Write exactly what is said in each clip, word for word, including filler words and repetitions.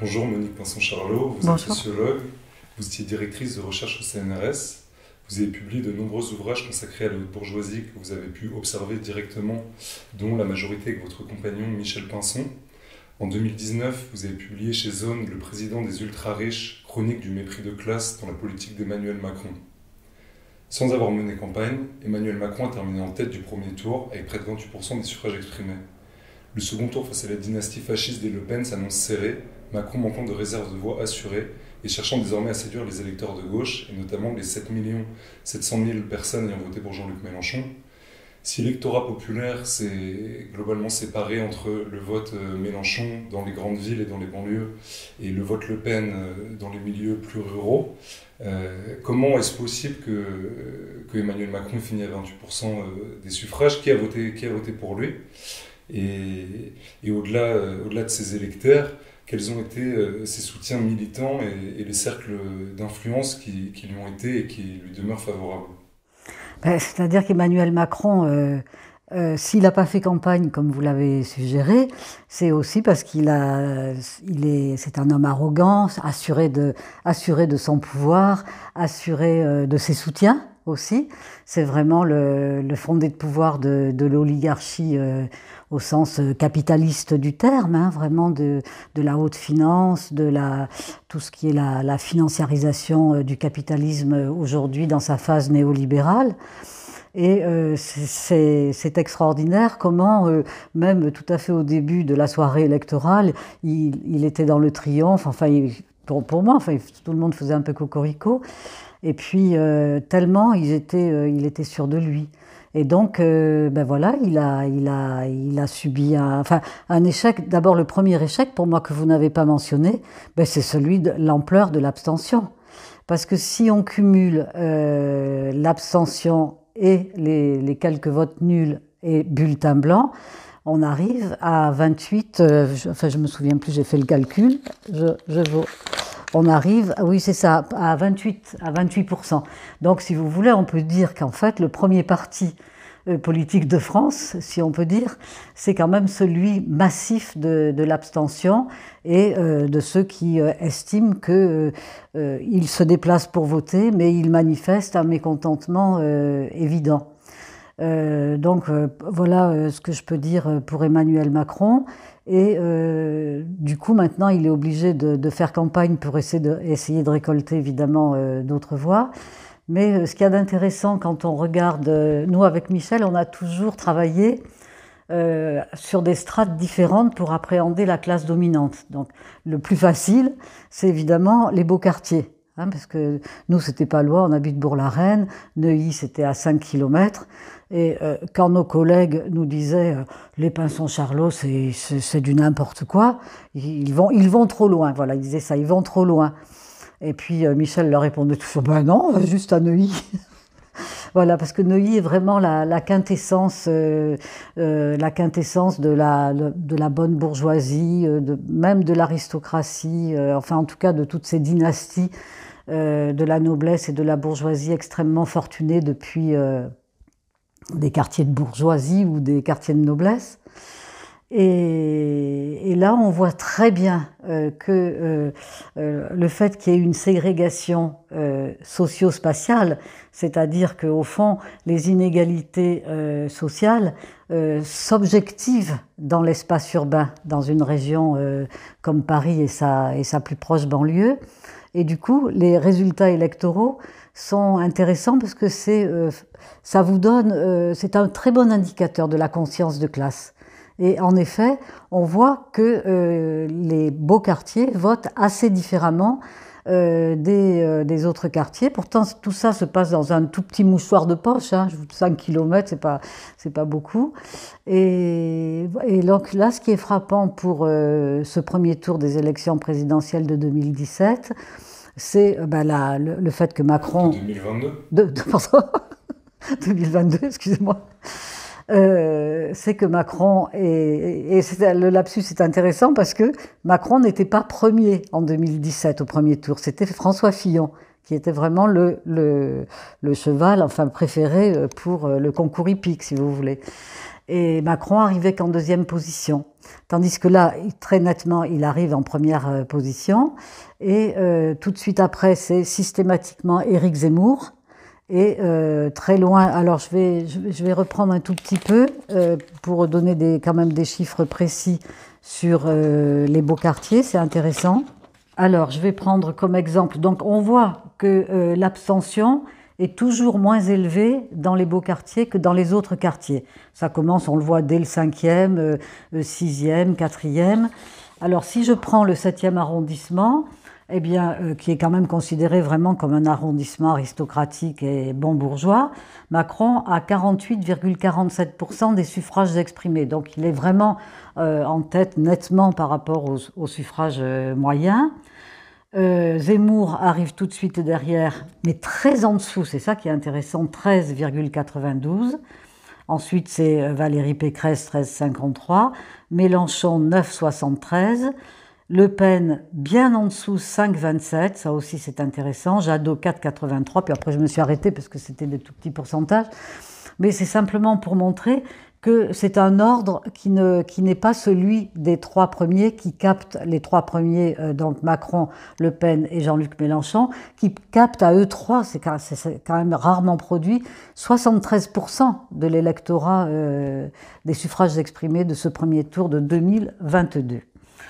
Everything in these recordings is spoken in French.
Bonjour Monique Pinson-Charlot, vous Bonjour. êtes sociologue, vous étiez directrice de recherche au C N R S, vous avez publié de nombreux ouvrages consacrés à la haute bourgeoisie que vous avez pu observer directement, dont la majorité avec votre compagnon Michel Pinson. En deux mille dix-neuf, vous avez publié chez Zone Le président des ultra-riches, chronique du mépris de classe dans la politique d'Emmanuel Macron. Sans avoir mené campagne, Emmanuel Macron a terminé en tête du premier tour avec près de vingt-huit pour cent des suffrages exprimés. Le second tour face à la dynastie fasciste des Le Pen s'annonce serré, Macron manquant de réserves de voix assurées et cherchant désormais à séduire les électeurs de gauche, et notamment les sept millions sept cent mille personnes ayant voté pour Jean-Luc Mélenchon. Si l'électorat populaire s'est globalement séparé entre le vote Mélenchon dans les grandes villes et dans les banlieues et le vote Le Pen dans les milieux plus ruraux, euh, comment est-ce possible que, que Emmanuel Macron finisse à vingt-huit pour cent des suffrages? Qui a voté, qui a voté pour lui? Et, et au-delà, au-delà de ses électeurs, quels ont été ses soutiens militants et, et les cercles d'influence qui, qui lui ont été et qui lui demeurent favorables? Ben, c'est-à-dire qu'Emmanuel Macron, euh, euh, s'il n'a pas fait campagne comme vous l'avez suggéré, c'est aussi parce qu'il a, il est, c'est un homme arrogant, assuré de, assuré de son pouvoir, assuré euh, de ses soutiens aussi. C'est vraiment le, le fondé de pouvoir de, de l'oligarchie euh, au sens capitaliste du terme, hein, vraiment de, de la haute finance, de la, tout ce qui est la, la financiarisation du capitalisme aujourd'hui dans sa phase néolibérale. Et euh, c'est, c'est extraordinaire comment, euh, même tout à fait au début de la soirée électorale, il, il était dans le triomphe, enfin, il, pour, pour moi, enfin, tout le monde faisait un peu cocorico. Et puis, euh, tellement il était, euh, il était sûr de lui. Et donc, euh, ben voilà, il a, il a, il a subi un, enfin, un échec. D'abord, le premier échec, pour moi, que vous n'avez pas mentionné, ben c'est celui de l'ampleur de l'abstention. Parce que si on cumule euh, l'abstention et les, les quelques votes nuls et bulletins blancs, on arrive à vingt-huit, euh, je, enfin, je me souviens plus, j'ai fait le calcul, je, je vaux. On arrive, oui c'est ça, à vingt-huit, à vingt-huit pour cent. Donc si vous voulez, on peut dire qu'en fait le premier parti euh, politique de France, si on peut dire, c'est quand même celui massif de, de l'abstention et euh, de ceux qui euh, estiment qu'ils euh, se déplacent pour voter, mais ils manifestent un mécontentement euh, évident. Euh, donc euh, voilà euh, ce que je peux dire pour Emmanuel Macron. Et euh, du coup, maintenant, il est obligé de, de faire campagne pour essayer de, essayer de récolter évidemment euh, d'autres voix. Mais euh, ce qu'il y a d'intéressant quand on regarde, euh, nous avec Michel, on a toujours travaillé euh, sur des strates différentes pour appréhender la classe dominante. Donc le plus facile, c'est évidemment les beaux quartiers. Hein, parce que nous, c'était pas loin, on habite Bourg-la-Reine, Neuilly, c'était à cinq kilomètres. Et euh, quand nos collègues nous disaient euh, « les Pinson-Charlot, c'est, c'est, c'est du n'importe quoi », ils vont, ils vont trop loin, voilà, ils disaient ça, ils vont trop loin. Et puis euh, Michel leur répondait toujours « ben non, on va juste à Neuilly ». Voilà, parce que Neuilly est vraiment la, la quintessence, euh, euh, la quintessence de la, de, de la bonne bourgeoisie, euh, de, même de l'aristocratie, euh, enfin en tout cas de toutes ces dynasties euh, de la noblesse et de la bourgeoisie extrêmement fortunées depuis euh, des quartiers de bourgeoisie ou des quartiers de noblesse. Et, et là, on voit très bien euh, que euh, euh, le fait qu'il y ait une ségrégation euh, socio-spatiale, c'est-à-dire qu'au fond, les inégalités euh, sociales euh, s'objectivent dans l'espace urbain, dans une région euh, comme Paris et sa, et sa plus proche banlieue. Et du coup, les résultats électoraux sont intéressants parce que c'est, euh, ça vous donne, euh, c'est un très bon indicateur de la conscience de classe. Et en effet, on voit que euh, les beaux quartiers votent assez différemment euh, des, euh, des autres quartiers. Pourtant, tout ça se passe dans un tout petit mouchoir de poche, hein, cinq kilomètres, c'est pas, c'est pas beaucoup. Et, et donc là, ce qui est frappant pour euh, ce premier tour des élections présidentielles de deux mille dix-sept, c'est ben, la, le, le fait que Macron... deux mille vingt-deux de, de, pardon, deux mille vingt-deux, excusez-moi. euh, c'est que Macron, est, et c'est, le lapsus est intéressant parce que Macron n'était pas premier en deux mille dix-sept au premier tour, c'était François Fillon qui était vraiment le, le, le cheval enfin préféré pour le concours hippique, si vous voulez. Et Macron arrivait qu'en deuxième position. Tandis que là, très nettement, il arrive en première position. Et euh, tout de suite après, c'est systématiquement Éric Zemmour. Et euh, très loin, alors je vais, je vais reprendre un tout petit peu euh, pour donner des, quand même des chiffres précis sur euh, les beaux quartiers, c'est intéressant. Alors, je vais prendre comme exemple, donc on voit que euh, l'abstention est toujours moins élevée dans les beaux quartiers que dans les autres quartiers. Ça commence, on le voit dès le cinquième, euh, sixième, quatrième. Alors, si je prends le septième arrondissement, eh bien, euh, qui est quand même considéré vraiment comme un arrondissement aristocratique et bon bourgeois, Macron a quarante-huit virgule quarante-sept pour cent des suffrages exprimés. Donc, il est vraiment euh, en tête nettement par rapport aux, aux suffrages euh, moyens. Euh, Zemmour arrive tout de suite derrière, mais très en dessous, c'est ça qui est intéressant, treize virgule quatre-vingt-douze. Ensuite, c'est Valérie Pécresse, treize virgule cinquante-trois. Mélenchon, neuf virgule soixante-treize. Le Pen, bien en dessous, cinq virgule vingt-sept. Ça aussi, c'est intéressant. Jadot, quatre virgule quatre-vingt-trois. Puis après, je me suis arrêtée parce que c'était des tout petits pourcentages. Mais c'est simplement pour montrer que c'est un ordre qui ne, qui n'est pas celui des trois premiers, qui captent les trois premiers, euh, donc Macron, Le Pen et Jean-Luc Mélenchon, qui captent à eux trois, c'est quand, c'est quand même rarement produit, soixante-treize pour cent de l'électorat euh, des suffrages exprimés de ce premier tour de deux mille vingt-deux.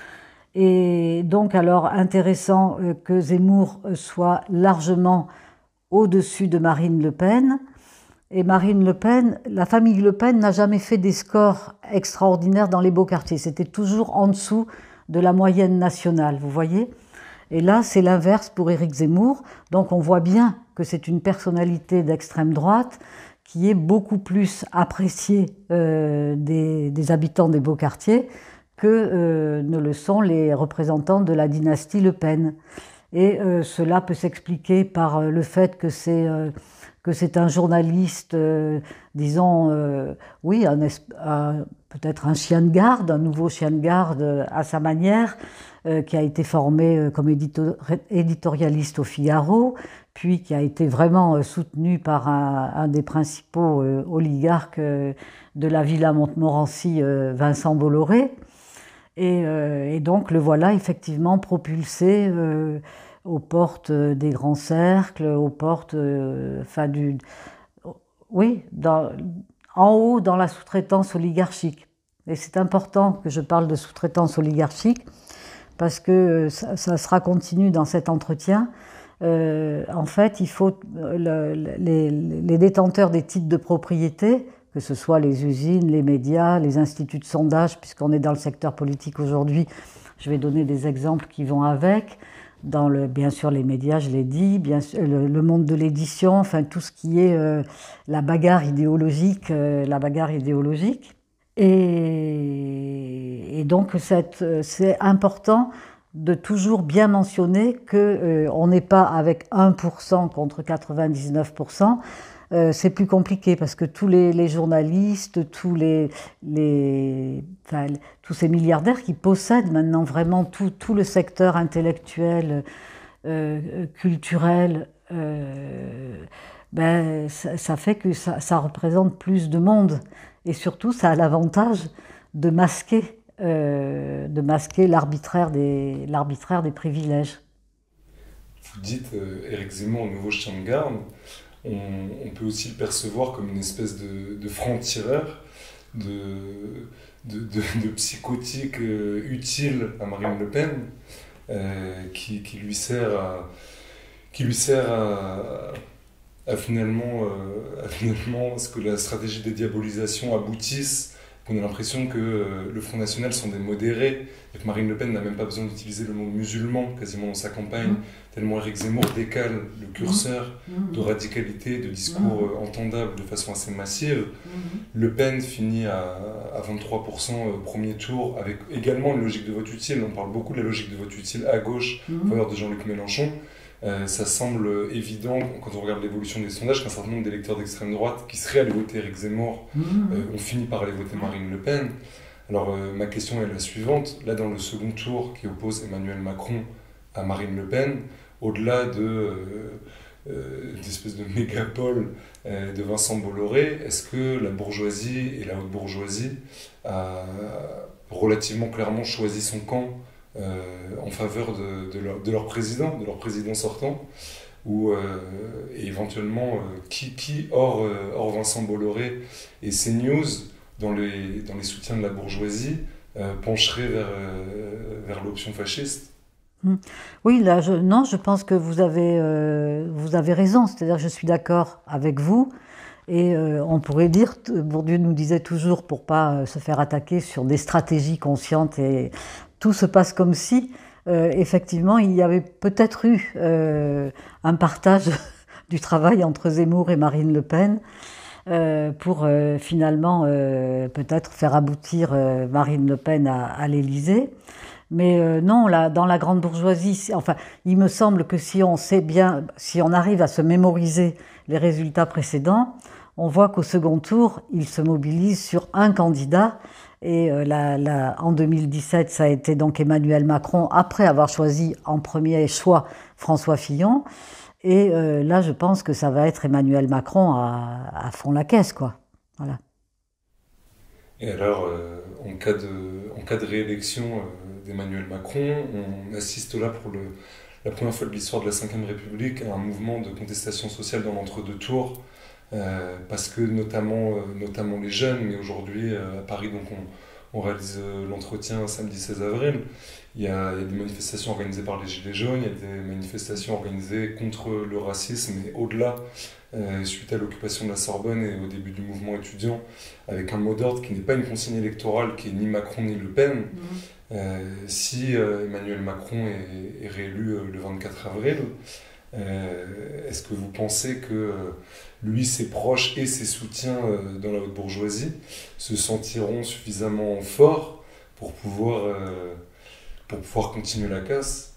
Et donc, alors, intéressant euh, que Zemmour soit largement au-dessus de Marine Le Pen. Et Marine Le Pen, la famille Le Pen n'a jamais fait des scores extraordinaires dans les beaux quartiers. C'était toujours en dessous de la moyenne nationale, vous voyez. Et là, c'est l'inverse pour Éric Zemmour. Donc, on voit bien que c'est une personnalité d'extrême droite qui est beaucoup plus appréciée euh, des, des habitants des beaux quartiers que euh, ne le sont les représentants de la dynastie Le Pen. Et euh, cela peut s'expliquer par euh, le fait que c'est euh, que c'est un journaliste, euh, disons, euh, oui, un, un, peut-être un chien de garde, un nouveau chien de garde euh, à sa manière, euh, qui a été formé euh, comme édito éditorialiste au Figaro, puis qui a été vraiment euh, soutenu par un, un des principaux euh, oligarques euh, de la Villa Montmorency, euh, Vincent Bolloré. Et, euh, et donc le voilà effectivement propulsé euh, aux portes des grands cercles, aux portes, euh, enfin du, oui, dans, en haut dans la sous-traitance oligarchique. Et c'est important que je parle de sous-traitance oligarchique parce que ça, ça sera continu dans cet entretien. Euh, en fait, il faut le, les, les détenteurs des titres de propriété, que ce soit les usines, les médias, les instituts de sondage, puisqu'on est dans le secteur politique aujourd'hui, je vais donner des exemples qui vont avec. Dans le, bien sûr les médias, je l'ai dit, bien sûr, le, le monde de l'édition, enfin tout ce qui est euh, la bagarre idéologique, euh, la bagarre idéologique. Et, et donc c'est important de toujours bien mentionner qu'on euh, n'est pas avec un pour cent contre quatre-vingt-dix-neuf pour cent. Euh, c'est plus compliqué parce que tous les, les journalistes, tous, les, les, enfin, tous ces milliardaires qui possèdent maintenant vraiment tout, tout le secteur intellectuel, euh, culturel, euh, ben, ça, ça fait que ça, ça représente plus de monde. Et surtout, ça a l'avantage de masquer, euh, de masquer l'arbitraire des, l'arbitraire des privilèges. Vous dites euh, Éric Zemmour, nouveau chien de garde. On, on peut aussi le percevoir comme une espèce de, de franc-tireur, de, de, de, de psychotique euh, utile à Marine Le Pen, euh, qui, qui lui sert à, qui lui sert à, à, finalement, euh, à finalement à ce que la stratégie de diabolisation aboutisse, qu'on a l'impression que euh, le Front National sont des modérés, et que Marine Le Pen n'a même pas besoin d'utiliser le mot musulman quasiment dans sa campagne, mmh. tellement Éric Zemmour décale le curseur mmh. de radicalité, de discours mmh. euh, entendable de façon assez massive. Mmh. Le Pen finit à, à vingt-trois pour cent au premier tour, avec également une logique de vote utile. On parle beaucoup de la logique de vote utile à gauche, mmh. en faveur de Jean-Luc Mélenchon. Euh, ça semble évident, quand on regarde l'évolution des sondages, qu'un certain nombre d'électeurs d'extrême droite qui seraient allés voter Éric Zemmour Mmh. euh, ont fini par aller voter Marine Le Pen. Alors euh, ma question est la suivante. Là, dans le second tour qui oppose Emmanuel Macron à Marine Le Pen, au-delà de, euh, euh, d'espèces de mégapole euh, de Vincent Bolloré, est-ce que la bourgeoisie et la haute bourgeoisie a relativement clairement choisi son camp euh, en faveur de, de, leur, de leur président, de leur président sortant, ou euh, et éventuellement euh, qui, qui hors, euh, hors Vincent Bolloré et CNews dans les, dans les soutiens de la bourgeoisie euh, pencherait vers, euh, vers l'option fasciste? Oui, là, je, non, je pense que vous avez, euh, vous avez raison. C'est-à-dire que je suis d'accord avec vous. Et euh, on pourrait dire, Bourdieu nous disait toujours, pour pas euh, se faire attaquer sur des stratégies conscientes, et tout se passe comme si, euh, effectivement, il y avait peut-être eu euh, un partage du travail entre Zemmour et Marine Le Pen euh, pour euh, finalement euh, peut-être faire aboutir euh, Marine Le Pen à, à l'Élysée. Mais euh, non, là, dans la grande bourgeoisie, enfin, il me semble que si on sait bien, si on arrive à se mémoriser les résultats précédents, on voit qu'au second tour, il se mobilise sur un candidat. Et euh, la, la, en deux mille dix-sept, ça a été donc Emmanuel Macron, après avoir choisi en premier choix François Fillon. Et euh, là, je pense que ça va être Emmanuel Macron à, à fond la caisse, quoi. Voilà. Et alors, euh, en, cas de, en cas de réélection euh, d'Emmanuel Macron, on assiste là pour le, la première fois de l'histoire de la cinquième République à un mouvement de contestation sociale dans l'entre-deux tours, euh, parce que notamment, euh, notamment les jeunes, mais aujourd'hui euh, à Paris, donc on, on réalise euh, l'entretien samedi seize avril, il y, a, il y a des manifestations organisées par les Gilets jaunes, il y a des manifestations organisées contre le racisme, et au-delà, Euh, suite à l'occupation de la Sorbonne et au début du mouvement étudiant, avec un mot d'ordre qui n'est pas une consigne électorale, qui est ni Macron ni Le Pen. Mmh. Euh, si euh, Emmanuel Macron est, est réélu euh, le vingt-quatre avril, euh, est-ce que vous pensez que euh, lui, ses proches et ses soutiens euh, dans la haute bourgeoisie se sentiront suffisamment forts pour pouvoir, euh, pour pouvoir continuer la casse?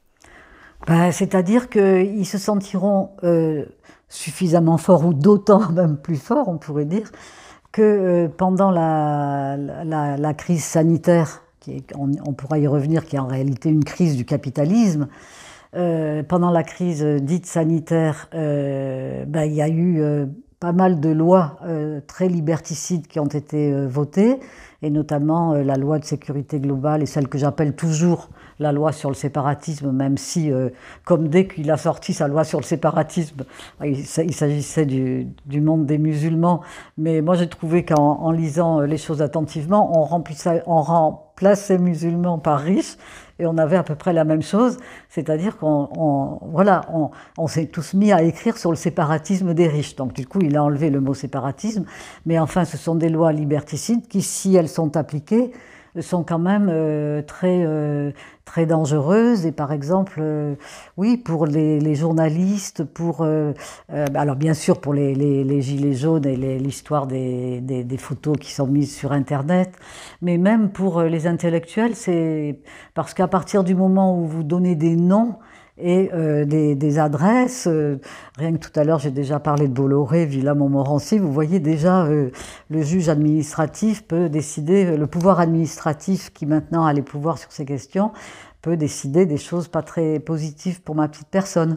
Ben, c'est-à-dire qu'ils se sentiront euh, suffisamment forts, ou d'autant même plus forts, on pourrait dire, que euh, pendant la, la, la crise sanitaire, qui est, on, on pourra y revenir, qui est en réalité une crise du capitalisme, euh, pendant la crise dite sanitaire, euh, ben, il y a eu euh, pas mal de lois euh, très liberticides qui ont été euh, votées, et notamment euh, la loi de sécurité globale et celle que j'appelle toujours la loi sur le séparatisme, même si, euh, comme dès qu'il a sorti sa loi sur le séparatisme, il, il s'agissait du, du monde des musulmans, mais moi j'ai trouvé qu'en en lisant les choses attentivement, on remplissait, on remplaçait musulmans par riches, et on avait à peu près la même chose, c'est-à-dire qu'on on, voilà, on, on s'est tous mis à écrire sur le séparatisme des riches. Donc du coup, il a enlevé le mot séparatisme, mais enfin, ce sont des lois liberticides qui, si elles sont appliquées, sont quand même euh, très, euh, très dangereuses. Et par exemple, euh, oui, pour les, les journalistes, pour, euh, euh, alors bien sûr pour les, les, les gilets jaunes et l'histoire des, des, des photos qui sont mises sur Internet, mais même pour les intellectuels, c'est parce qu'à partir du moment où vous donnez des noms et euh, des, des adresses, euh, rien que tout à l'heure j'ai déjà parlé de Bolloré, Villa-Montmorency, vous voyez déjà euh, le juge administratif peut décider, le pouvoir administratif qui maintenant a les pouvoirs sur ces questions, peut décider des choses pas très positives pour ma petite personne.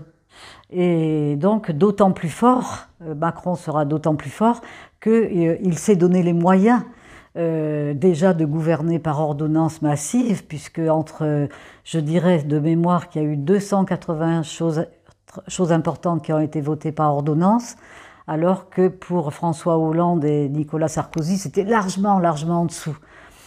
Et donc d'autant plus fort, euh, Macron sera d'autant plus fort qu'il euh, s'est donné les moyens Euh, déjà de gouverner par ordonnance massive, puisque entre, euh, je dirais de mémoire, qu'il y a eu deux cent quatre-vingts choses, choses importantes qui ont été votées par ordonnance, alors que pour François Hollande et Nicolas Sarkozy, c'était largement, largement en dessous.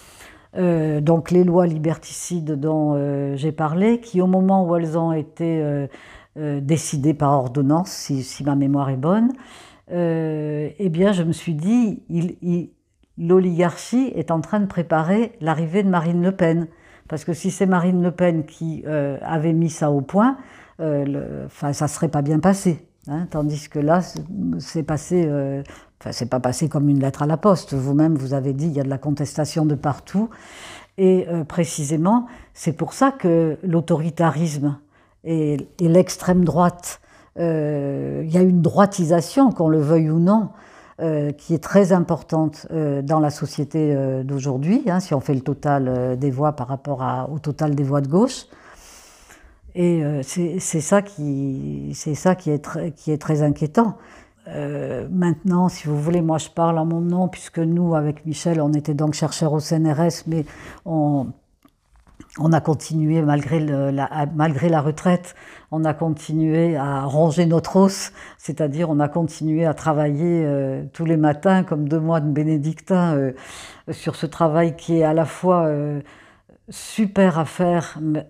Euh, donc les lois liberticides dont euh, j'ai parlé, qui au moment où elles ont été euh, euh, décidées par ordonnance, si, si ma mémoire est bonne, euh, eh bien je me suis dit, il, il l'oligarchie est en train de préparer l'arrivée de Marine Le Pen. Parce que si c'est Marine Le Pen qui euh, avait mis ça au point, euh, le, enfin, ça ne serait pas bien passé. Hein, tandis que là, c'est passé, euh, enfin, c'est pas passé comme une lettre à la poste. Vous-même, vous avez dit, il y a de la contestation de partout. Et euh, précisément, c'est pour ça que l'autoritarisme et, et l'extrême droite. Euh, il y a une droitisation, qu'on le veuille ou non, euh, qui est très importante euh, dans la société euh, d'aujourd'hui, hein, si on fait le total euh, des voix par rapport à, au total des voix de gauche. Et euh, c'est ça, qui, ça qui, est très, qui est très inquiétant. Euh, maintenant, si vous voulez, moi je parle en mon nom, puisque nous, avec Michel, on était donc chercheurs au C N R S, mais on, on a continué, malgré, le, la, malgré la retraite, on a continué à ronger notre os, c'est-à-dire on a continué à travailler euh, tous les matins, comme deux moines bénédictins, euh, sur ce travail qui est à la fois euh, super à faire, mais,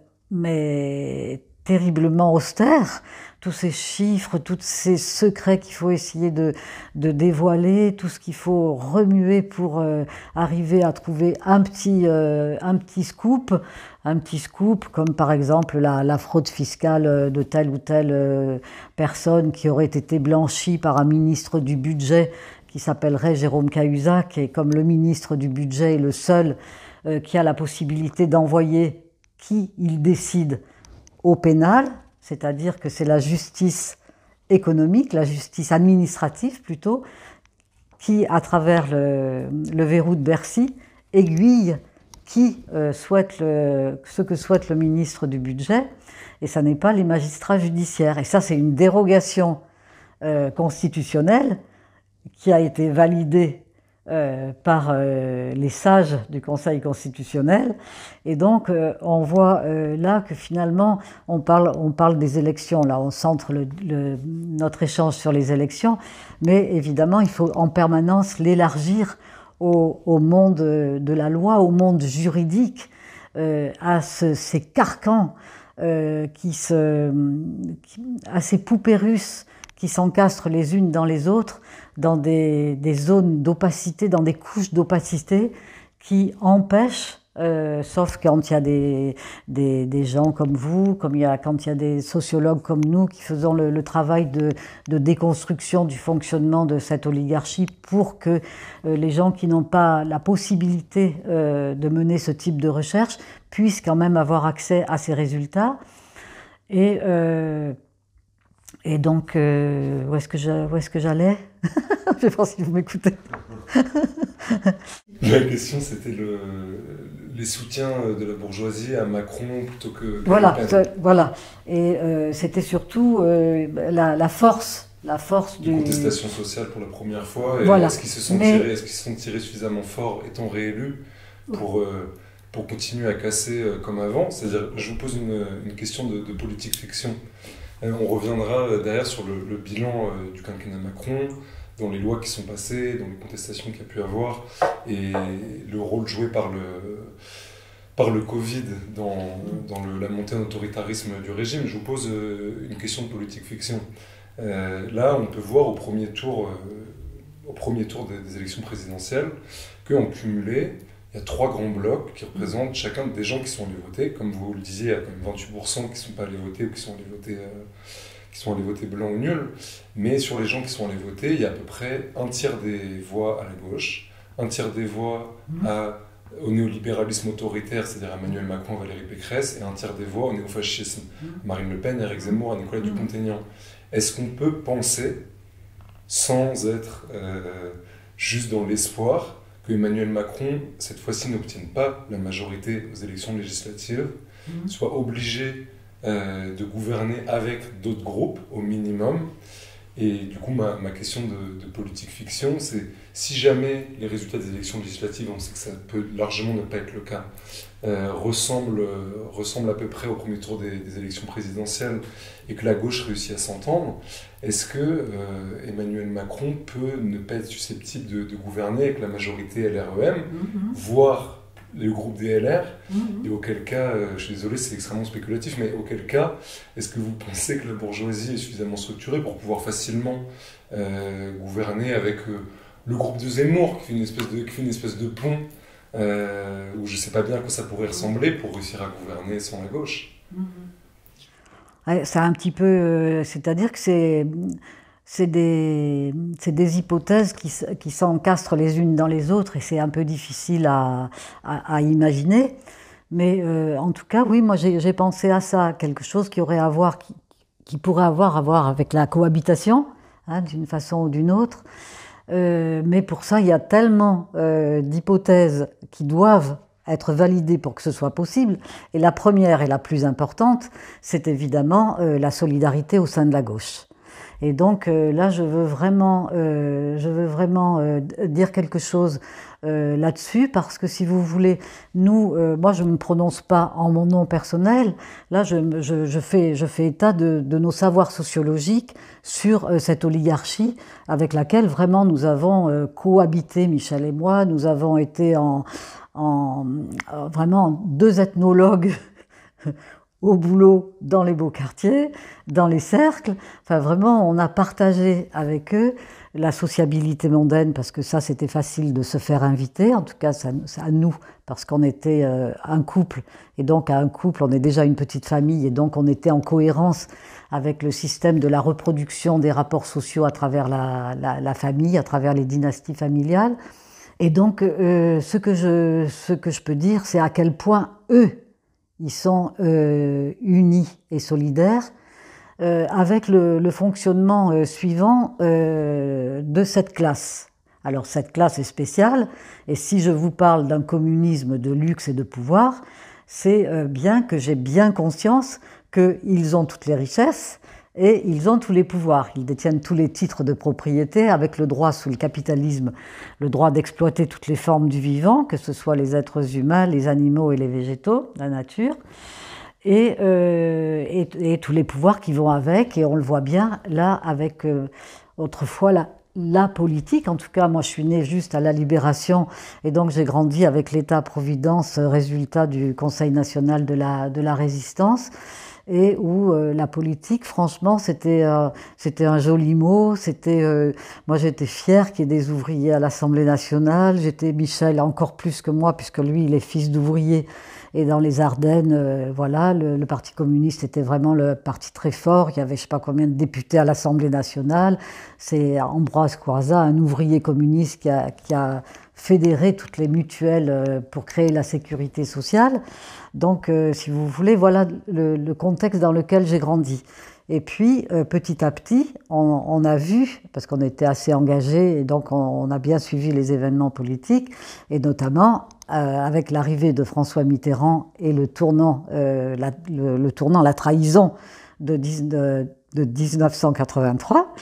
mais terriblement austère. Tous ces chiffres, tous ces secrets qu'il faut essayer de, de dévoiler, tout ce qu'il faut remuer pour euh, arriver à trouver un petit, euh, un petit scoop, un petit scoop, comme par exemple la, la fraude fiscale de telle ou telle euh, personne qui aurait été blanchie par un ministre du budget qui s'appellerait Jérôme Cahuzac, et comme le ministre du budget est le seul euh, qui a la possibilité d'envoyer qui il décide au pénal, c'est-à-dire que c'est la justice économique, la justice administrative plutôt, qui, à travers le, le verrou de Bercy, aiguille qui euh, souhaite le, ce que souhaite le ministre du budget, et ça n'est pas les magistrats judiciaires. Et ça, c'est une dérogation euh, constitutionnelle qui a été validée Euh, par euh, les sages du Conseil constitutionnel. Et donc, euh, on voit euh, là que finalement, on parle, on parle des élections, là, on centre le, le, notre échange sur les élections, mais évidemment, il faut en permanence l'élargir au, au monde de la loi, au monde juridique, euh, à ce, ces carcans, euh, qui se, qui, à ces poupées russes qui s'encastrent les unes dans les autres, dans des, des zones d'opacité, dans des couches d'opacité qui empêchent, euh, sauf quand il y a des, des, des gens comme vous, comme il y a, quand il y a des sociologues comme nous qui faisons le, le travail de, de déconstruction du fonctionnement de cette oligarchie pour que euh, les gens qui n'ont pas la possibilité euh, de mener ce type de recherche puissent quand même avoir accès à ces résultats. Et... Euh, Et donc, euh, où est-ce que j'allais? Je ne sais pas si vous m'écoutez. La question, c'était le, les soutiens de la bourgeoisie à Macron plutôt que... Voilà, ça, voilà. Et euh, c'était surtout euh, la, la force, la force du... contestation sociale pour la première fois. Et voilà. Est-ce qu'ils se sont Mais... tirés, est-ce qu'ils se sont tirés suffisamment fort étant réélus pour, euh, pour continuer à casser euh, comme avant? C'est-à-dire, je vous pose une, une question de, de politique fiction. On reviendra derrière sur le, le bilan du quinquennat Macron, dans les lois qui sont passées, dans les contestations qu'il y a pu avoir, et le rôle joué par le, par le Covid dans, dans le, la montée en autoritarisme du régime. Je vous pose une question de politique fiction. Euh, là, on peut voir au premier tour, euh, au premier tour des, des élections présidentielles qu'en cumulé, il y a trois grands blocs qui représentent chacun des gens qui sont allés voter. Comme vous le disiez, il y a quand même vingt-huit pour cent qui ne sont pas allés voter ou qui sont allés voter, euh, qui sont allés voter blanc ou nul. Mais sur les gens qui sont allés voter, il y a à peu près un tiers des voix à la gauche, un tiers des voix à, au néolibéralisme autoritaire, c'est-à-dire Emmanuel Macron, Valérie Pécresse, et un tiers des voix au néofascisme, Marine Le Pen, Éric Zemmour, Nicolas Dupont-Aignan. Est-ce qu'on peut penser, sans être euh, juste dans l'espoir, que Emmanuel Macron, cette fois-ci, n'obtienne pas la majorité aux élections législatives, mmh. soit obligé euh, de gouverner avec d'autres groupes, au minimum. Et du coup, ma, ma question de, de politique fiction, c'est si jamais les résultats des élections législatives, on sait que ça peut largement ne pas être le cas, euh, ressemblent, euh, ressemblent à peu près au premier tour des, des élections présidentielles et que la gauche réussit à s'entendre, est-ce que euh, Emmanuel Macron peut ne pas être susceptible de, de gouverner avec la majorité L R E M, mm-hmm. voire le groupe des L R, mm-hmm. et auquel cas, euh, je suis désolé, c'est extrêmement spéculatif, mais auquel cas, est-ce que vous pensez que la bourgeoisie est suffisamment structurée pour pouvoir facilement euh, gouverner avec euh, le groupe de Zemmour, qui fait une espèce de, qui fait une espèce de pont, euh, où je ne sais pas bien à quoi ça pourrait ressembler pour réussir à gouverner sans la gauche? Mm-hmm. C'est un petit peu... Euh, c'est-à-dire que c'est... C'est des, c'est des hypothèses qui, qui s'encastrent les unes dans les autres et c'est un peu difficile à, à, à imaginer. Mais euh, en tout cas, oui, moi j'ai pensé à ça, quelque chose qui aurait à voir, qui, qui pourrait avoir à voir avec la cohabitation, hein, d'une façon ou d'une autre. Euh, mais pour ça, il y a tellement euh, d'hypothèses qui doivent être validées pour que ce soit possible. Et la première et la plus importante, c'est évidemment euh, la solidarité au sein de la gauche. Et donc euh, là, je veux vraiment, euh, je veux vraiment euh, dire quelque chose euh, là-dessus, parce que si vous voulez, nous, euh, moi, je ne me prononce pas en mon nom personnel. Là, je, je, je, fais, je fais état de, de nos savoirs sociologiques sur euh, cette oligarchie avec laquelle vraiment nous avons euh, cohabité, Michel et moi. Nous avons été en, en, en vraiment deux ethnologues au boulot, dans les beaux quartiers, dans les cercles. Enfin, vraiment, on a partagé avec eux la sociabilité mondaine, parce que ça, c'était facile de se faire inviter. En tout cas, ça, ça à nous, parce qu'on était euh, un couple. Et donc, à un couple, on est déjà une petite famille. Et donc, on était en cohérence avec le système de la reproduction des rapports sociaux à travers la, la, la famille, à travers les dynasties familiales. Et donc, euh, ce que je, ce que je peux dire, c'est à quel point eux, ils sont euh, unis et solidaires euh, avec le, le fonctionnement euh, suivant euh, de cette classe. Alors cette classe est spéciale, et si je vous parle d'un communisme de luxe et de pouvoir, c'est euh, bien que j'ai bien conscience qu'ils ont toutes les richesses et ils ont tous les pouvoirs. Ils détiennent tous les titres de propriété avec le droit sous le capitalisme, le droit d'exploiter toutes les formes du vivant, que ce soit les êtres humains, les animaux et les végétaux, la nature, et, euh, et, et tous les pouvoirs qui vont avec. Et on le voit bien là avec euh, autrefois la, la politique. En tout cas, moi je suis née juste à la Libération, et donc j'ai grandi avec l'État-providence, résultat du Conseil national de la, de la résistance. Et où euh, la politique, franchement, c'était euh, c'était un joli mot. C'était, euh, moi, j'étais fière qu'il y ait des ouvriers à l'Assemblée nationale. J'étais Michel encore plus que moi, puisque lui, il est fils d'ouvrier. Et dans les Ardennes, euh, voilà, le, le Parti communiste était vraiment le parti très fort. Il y avait, je sais pas combien de députés à l'Assemblée nationale. C'est Ambroise Croizat, un ouvrier communiste, qui a, qui a fédéré toutes les mutuelles pour créer la sécurité sociale. Donc, euh, si vous voulez, voilà le, le contexte dans lequel j'ai grandi. Et puis, euh, petit à petit, on, on a vu, parce qu'on était assez engagés, et donc on, on a bien suivi les événements politiques, et notamment euh, avec l'arrivée de François Mitterrand et le tournant, euh, la, le, le tournant, la trahison de, de, de mille neuf cent quatre-vingt-trois,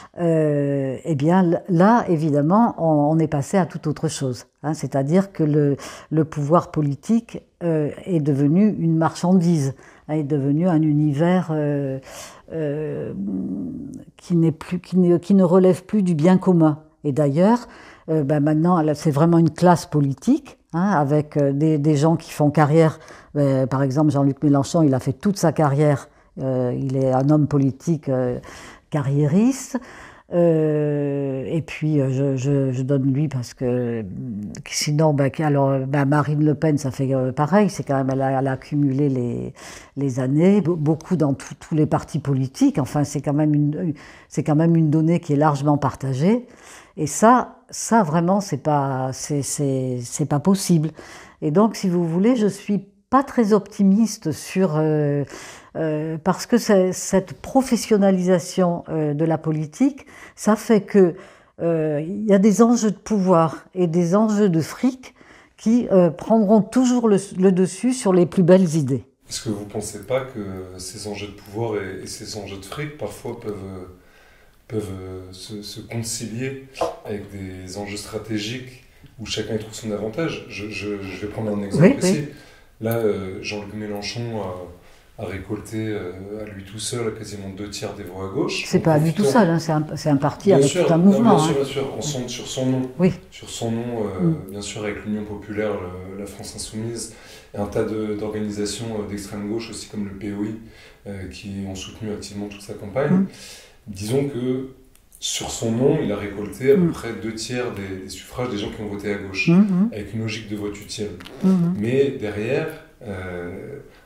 Euh, eh bien là, évidemment, on, on est passé à toute autre chose. Hein, c'est-à-dire que le, le pouvoir politique euh, est devenu une marchandise, hein, est devenu un univers euh, euh, qui, n'est plus, qui, ne, qui ne relève plus du bien commun. Et d'ailleurs, euh, ben maintenant, c'est vraiment une classe politique, hein, avec des, des gens qui font carrière. Ben, par exemple, Jean-Luc Mélenchon, il a fait toute sa carrière. Euh, il est un homme politique euh, carriériste. Euh, et puis je, je, je donne lui parce que sinon, bah, alors, bah, Marine Le Pen, ça fait euh, pareil, c'est quand même, elle a, elle a accumulé les, les années, beaucoup dans tous les partis politiques. Enfin, c'est quand même une, c'est quand même une donnée qui est largement partagée. Et ça, ça vraiment, c'est pas, c'est, c'est, c'est pas possible. Et donc, si vous voulez, je suis pas très optimiste sur euh, euh, parce que cette professionnalisation euh, de la politique, ça fait que euh, il y a des enjeux de pouvoir et des enjeux de fric qui euh, prendront toujours le, le dessus sur les plus belles idées. Est-ce que vous ne pensez pas que ces enjeux de pouvoir et, et ces enjeux de fric parfois peuvent, peuvent se, se concilier avec des enjeux stratégiques où chacun y trouve son avantage? je, je, je vais prendre un exemple oui, ici. Oui. Là, euh, Jean-Luc Mélenchon a, a récolté euh, à lui tout seul quasiment deux tiers des voix à gauche. C'est pas à lui tout seul, hein, c'est un, un parti bien avec sûr, tout un mouvement. Non, bien sûr, hein. bien sûr, on sent sur son nom. Oui. Sur son nom, euh, mm. bien sûr, avec l'Union populaire, le, la France insoumise, et un tas d'organisations d'extrême gauche aussi comme le P O I, euh, qui ont soutenu activement toute sa campagne. Mm. Disons que sur son nom, il a récolté à peu mmh. près deux tiers des, des suffrages des gens qui ont voté à gauche, mmh. avec une logique de vote utile. Mmh. Mais derrière, euh,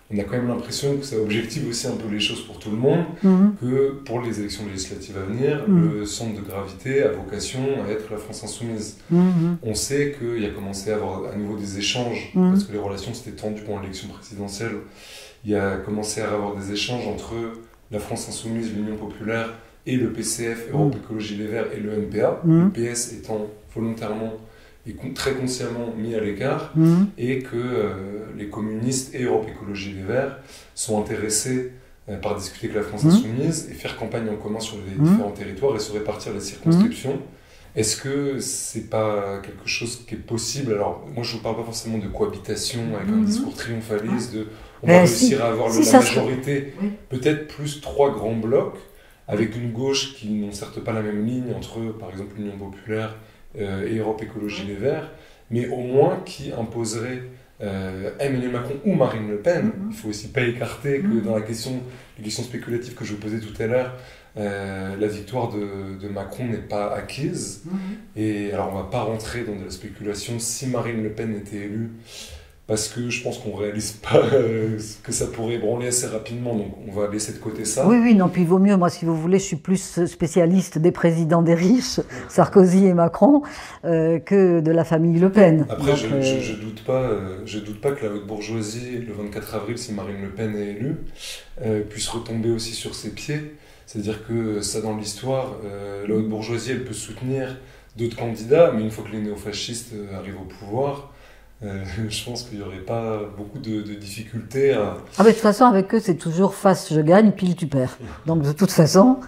on a quand même l'impression que ça objective aussi un peu les choses pour tout le monde, mmh. que pour les élections législatives à venir, mmh. le centre de gravité a vocation à être la France insoumise. Mmh. On sait qu'il y a commencé à avoir à nouveau des échanges, mmh. parce que les relations s'étaient tendues pendant l'élection présidentielle. Il y a commencé à avoir des échanges entre la France insoumise, l'Union populaire, et le P C F, Europe mmh. Écologie Les Verts, et le N P A, mmh. le P S étant volontairement et très consciemment mis à l'écart, mmh. et que euh, les communistes et Europe Écologie Les Verts sont intéressés euh, par discuter avec la France mmh. insoumise et faire campagne en commun sur les mmh. différents territoires et se répartir les circonscriptions. Mmh. Est-ce que c'est pas quelque chose qui est possible? Alors, moi, je ne vous parle pas forcément de cohabitation avec mmh. un discours triomphaliste, de on va Mais réussir si, à avoir si le, la majorité, serait... peut-être plus trois grands blocs, avec une gauche qui n'ont certes pas la même ligne entre, par exemple, l'Union populaire Euh, et Europe Écologie Les Verts, mais au moins qui imposerait euh, Emmanuel Macron ou Marine Le Pen. Mm-hmm. Il ne faut aussi pas écarter que dans la question, les questions spéculatives que je vous posais tout à l'heure, euh, la victoire de, de Macron n'est pas acquise. Mm-hmm. Et alors on ne va pas rentrer dans de la spéculation si Marine Le Pen était élue, parce que je pense qu'on ne réalise pas euh, que ça pourrait ébranler assez rapidement, donc on va laisser de côté ça. Oui, oui, non, puis il vaut mieux, moi, si vous voulez, je suis plus spécialiste des présidents des riches, Sarkozy et Macron, euh, que de la famille Le Pen. Après, donc, je ne euh... je, je doute, euh, doute pas que la haute bourgeoisie, le vingt-quatre avril, si Marine Le Pen est élue, euh, puisse retomber aussi sur ses pieds. C'est-à-dire que ça, dans l'histoire, euh, la haute bourgeoisie, elle peut soutenir d'autres candidats, mais une fois que les néofascistes arrivent au pouvoir, Euh, je pense qu'il n'y aurait pas beaucoup de, de difficultés à... Ah mais de toute façon, avec eux, c'est toujours face je gagne, pile tu perds. Donc de toute façon...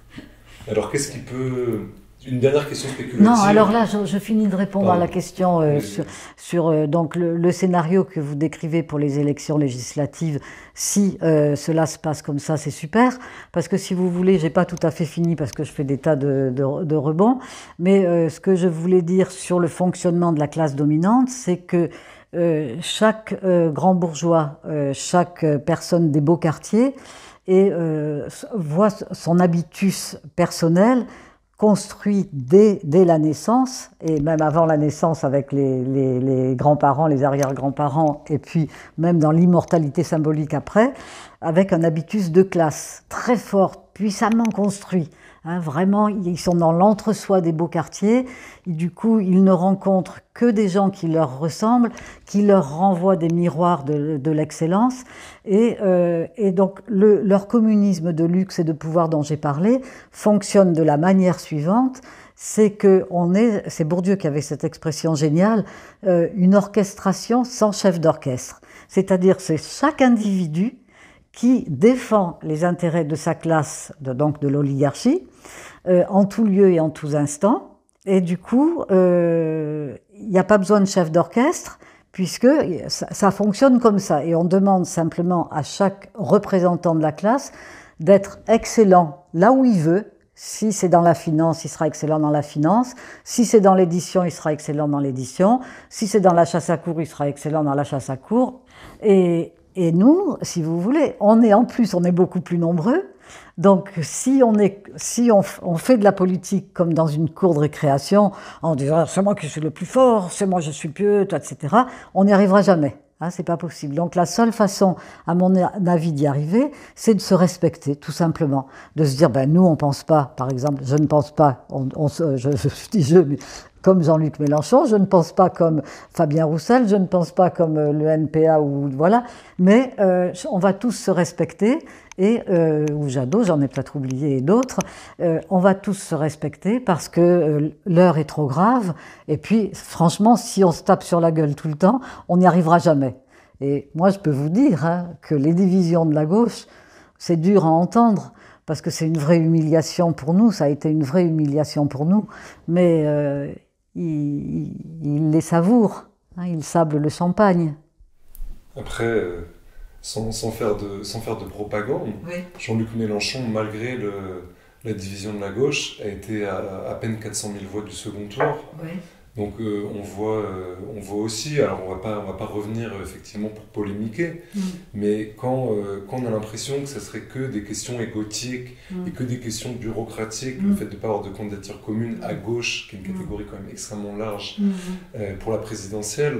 Alors qu'est-ce qui peut... Une dernière question spéculative. Non, alors là, je, je finis de répondre Pardon. à la question euh, sur, sur euh, donc le, le scénario que vous décrivez pour les élections législatives. Si euh, cela se passe comme ça, c'est super. Parce que si vous voulez, j'ai pas tout à fait fini parce que je fais des tas de, de, de rebonds. Mais euh, ce que je voulais dire sur le fonctionnement de la classe dominante, c'est que euh, chaque euh, grand bourgeois, euh, chaque personne des beaux quartiers, et, euh, voit son habitus personnel construit dès, dès la naissance, et même avant la naissance avec les, les, les grands-parents, les arrière-grands-parents, et puis même dans l'immortalité symbolique après, avec un habitus de classe très fort, puissamment construit. Hein, vraiment, ils sont dans l'entre-soi des beaux quartiers, et du coup, ils ne rencontrent que des gens qui leur ressemblent, qui leur renvoient des miroirs de, de l'excellence, et, euh, et donc le, leur communisme de luxe et de pouvoir dont j'ai parlé fonctionne de la manière suivante, c'est que on est, c'est Bourdieu qui avait cette expression géniale, euh, une orchestration sans chef d'orchestre, c'est-à-dire c'est chaque individu qui défend les intérêts de sa classe, de, donc de l'oligarchie, euh, en tout lieu et en tous instants. Et du coup, il euh, n'y a pas besoin de chef d'orchestre, puisque ça, ça fonctionne comme ça. Et on demande simplement à chaque représentant de la classe d'être excellent là où il veut. Si c'est dans la finance, il sera excellent dans la finance. Si c'est dans l'édition, il sera excellent dans l'édition. Si c'est dans la chasse à courre, il sera excellent dans la chasse à courre. Et Et nous, si vous voulez, on est en plus, on est beaucoup plus nombreux. Donc, si on est, si on, on fait de la politique comme dans une cour de récréation, en disant c'est moi qui suis le plus fort, c'est moi je suis pieux, et cetera, on n'y arrivera jamais. Hein, c'est pas possible. Donc, la seule façon, à mon avis, d'y arriver, c'est de se respecter, tout simplement, de se dire ben nous, on pense pas, par exemple, je ne pense pas, on, on, je, je, je dis je, mais comme Jean-Luc Mélenchon, je ne pense pas comme Fabien Roussel, je ne pense pas comme le N P A ou voilà, mais euh, on va tous se respecter et euh, ou Jadot, j'en ai peut-être oublié et d'autres, euh, on va tous se respecter parce que euh, l'heure est trop grave et puis franchement, si on se tape sur la gueule tout le temps, on n'y arrivera jamais. Et moi, je peux vous dire hein, que les divisions de la gauche, c'est dur à entendre. Parce que c'est une vraie humiliation pour nous, ça a été une vraie humiliation pour nous, mais euh, il, il les savoure, hein, il sable le champagne. Après, euh, sans, sans, faire de, sans faire de propagande, oui. Jean-Luc Mélenchon, malgré le, la division de la gauche, a été à, à peine quatre cent mille voix du second tour. Oui. Donc euh, on, voit, euh, on voit aussi, alors on ne va pas revenir euh, effectivement pour polémiquer, mm. mais quand, euh, quand on a l'impression que ce serait que des questions égotiques mm. et que des questions bureaucratiques, mm. le fait de ne pas avoir de candidature commune à gauche, qui est une catégorie quand même extrêmement large mm. euh, pour la présidentielle,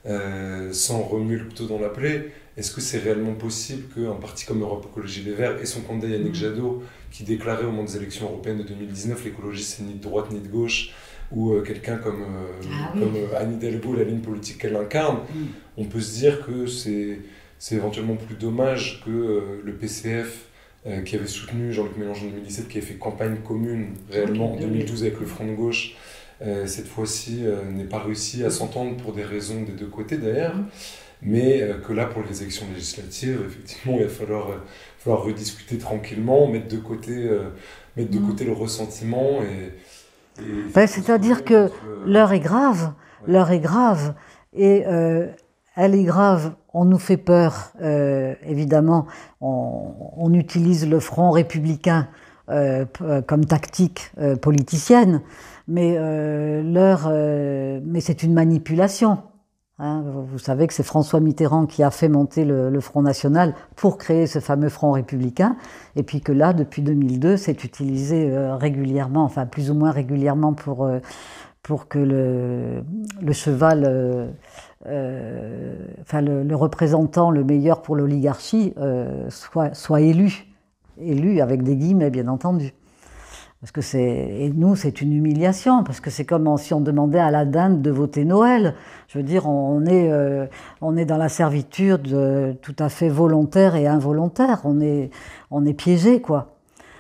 euh, sans remuer le couteau dans la plaie, est-ce que c'est réellement possible qu'un parti comme Europe Écologie Les Verts et son candidat Yannick Jadot, qui déclarait au moment des élections européennes de deux mille dix-neuf l'écologie c'est ni de droite ni de gauche, ou euh, quelqu'un comme, euh, Ah oui. comme euh, Anne Hidalgo, la ligne politique qu'elle incarne, Mm. on peut se dire que c'est c'est éventuellement plus dommage que euh, le P C F, euh, qui avait soutenu Jean-Luc Mélenchon en deux mille dix-sept, qui avait fait campagne commune réellement en deux mille douze avec le Front de gauche, euh, cette fois-ci euh, n'ait pas réussi à s'entendre pour des raisons des deux côtés d'ailleurs, mais euh, que là pour les élections législatives, effectivement, il va falloir, euh, falloir rediscuter tranquillement, mettre de côté, euh, mettre de Mm. côté le ressentiment et... et Ben, c'est-à-dire que l'heure est grave, Ouais. l'heure est grave, et euh, elle est grave, on nous fait peur, euh, évidemment, on, on utilise le front républicain euh, p- euh, comme tactique euh, politicienne, mais euh, l'heure, euh, mais c'est une manipulation. Hein. Vous vous savez que c'est François Mitterrand qui a fait monter le, le Front National pour créer ce fameux Front républicain, et puis que là, depuis deux mille deux, c'est utilisé euh, régulièrement, enfin plus ou moins régulièrement pour, euh, pour que le, le cheval, euh, euh, enfin le, le représentant le meilleur pour l'oligarchie euh, soit, soit élu, élu avec des guillemets bien entendu. Parce que c'est, et nous, c'est une humiliation, parce que c'est comme si on demandait à la dinde de voter Noël. Je veux dire, on est, euh, on est dans la servitude euh, tout à fait volontaire et involontaire. On est, on est piégé, quoi.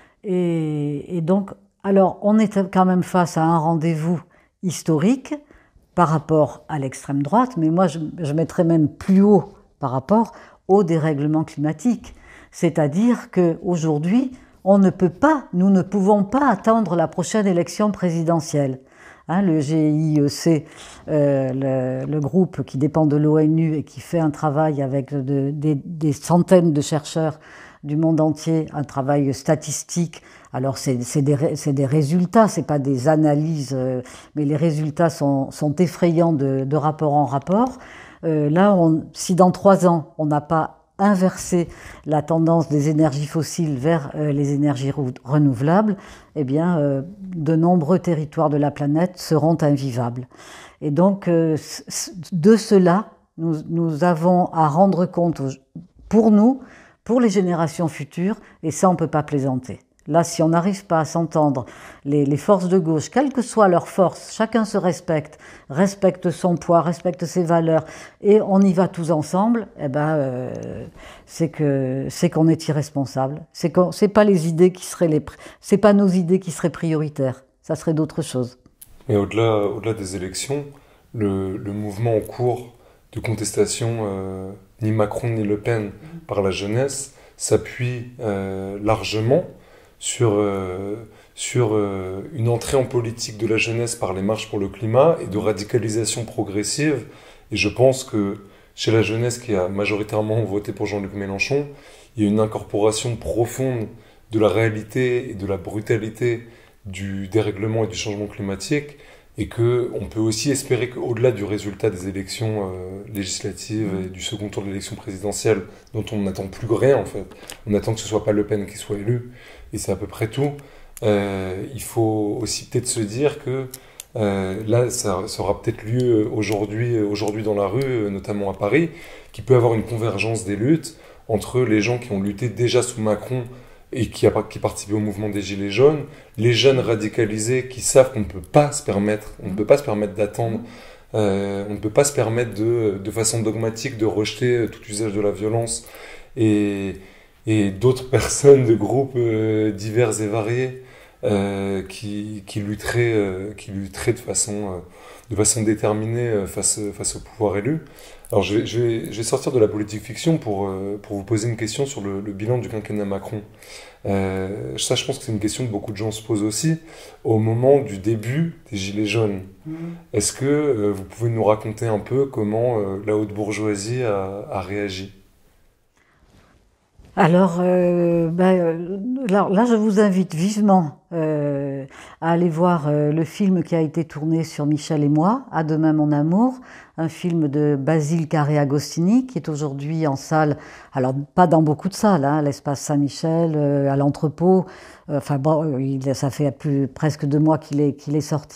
Et, et donc, alors, on est quand même face à un rendez-vous historique par rapport à l'extrême droite, mais moi, je, je mettrais même plus haut par rapport au dérèglement climatique. C'est-à-dire qu'aujourd'hui, on ne peut pas, nous ne pouvons pas attendre la prochaine élection présidentielle. Hein, le G I E C, euh, le, le groupe qui dépend de l'ONU et qui fait un travail avec de, des, des centaines de chercheurs du monde entier, un travail statistique. Alors c'est, c'est, des, c'est des résultats, c'est pas des analyses, euh, mais les résultats sont, sont effrayants de, de rapport en rapport. Euh, là, on, si dans trois ans, on n'a pas inverser la tendance des énergies fossiles vers euh, les énergies renouvelables, eh bien, euh, de nombreux territoires de la planète seront invivables. Et donc, euh, de cela, nous, nous avons à rendre compte pour nous, pour les générations futures, et ça, on ne peut pas plaisanter. Là, si on n'arrive pas à s'entendre, les, les forces de gauche, quelle que soit leur force, chacun se respecte, respecte son poids, respecte ses valeurs, et on y va tous ensemble, eh ben, euh, c'est que c'est qu'on est irresponsable. C'est qu'on, c'est pas les idées qui seraient les, c'est pas nos idées qui seraient prioritaires. Ça serait d'autres choses. Mais au-delà, au-delà des élections, le, le mouvement en cours de contestation, euh, ni Macron ni Le Pen, par la jeunesse, s'appuie euh, largement sur, euh, sur euh, une entrée en politique de la jeunesse par les marches pour le climat et de radicalisation progressive. Et je pense que chez la jeunesse qui a majoritairement voté pour Jean-Luc Mélenchon, il y a une incorporation profonde de la réalité et de la brutalité du dérèglement et du changement climatique, et qu'on peut aussi espérer qu'au-delà du résultat des élections euh, législatives et du second tour de l'élection présidentielle, dont on n'attend plus rien en fait, on attend que ce soit pas Le Pen qui soit élu, et c'est à peu près tout, euh, il faut aussi peut-être se dire que euh, là, ça, ça aura peut-être lieu aujourd'hui, aujourd'hui dans la rue, notamment à Paris, qu'il peut y avoir une convergence des luttes entre les gens qui ont lutté déjà sous Macron et qui, a, qui participaient au mouvement des Gilets jaunes, les jeunes radicalisés qui savent qu'on ne peut pas se permettre, on ne peut pas se permettre d'attendre, euh, on ne peut pas se permettre de, de façon dogmatique de rejeter tout usage de la violence, et, et d'autres personnes de groupes euh, divers et variés euh, qui, qui, lutteraient, euh, qui lutteraient de façon, euh, de façon déterminée euh, face, face au pouvoir élu. Alors je vais, je, vais, je vais sortir de la politique fiction pour, euh, pour vous poser une question sur le, le bilan du quinquennat Macron. Euh, ça, je pense que c'est une question que beaucoup de gens se posent aussi au moment du début des Gilets jaunes. Mmh. Est-ce que euh, vous pouvez nous raconter un peu comment euh, la haute bourgeoisie a, a réagi ? Alors, euh, ben, là, là, je vous invite vivement euh, à aller voir euh, le film qui a été tourné sur Michel et moi, À demain mon amour, un film de Basile Carré-Agostini qui est aujourd'hui en salle, alors pas dans beaucoup de salles, hein, l'Espace Saint-Michel, euh, à l'Entrepôt, euh, enfin bon, il, ça fait plus, presque deux mois qu'il est, qu'il est sorti,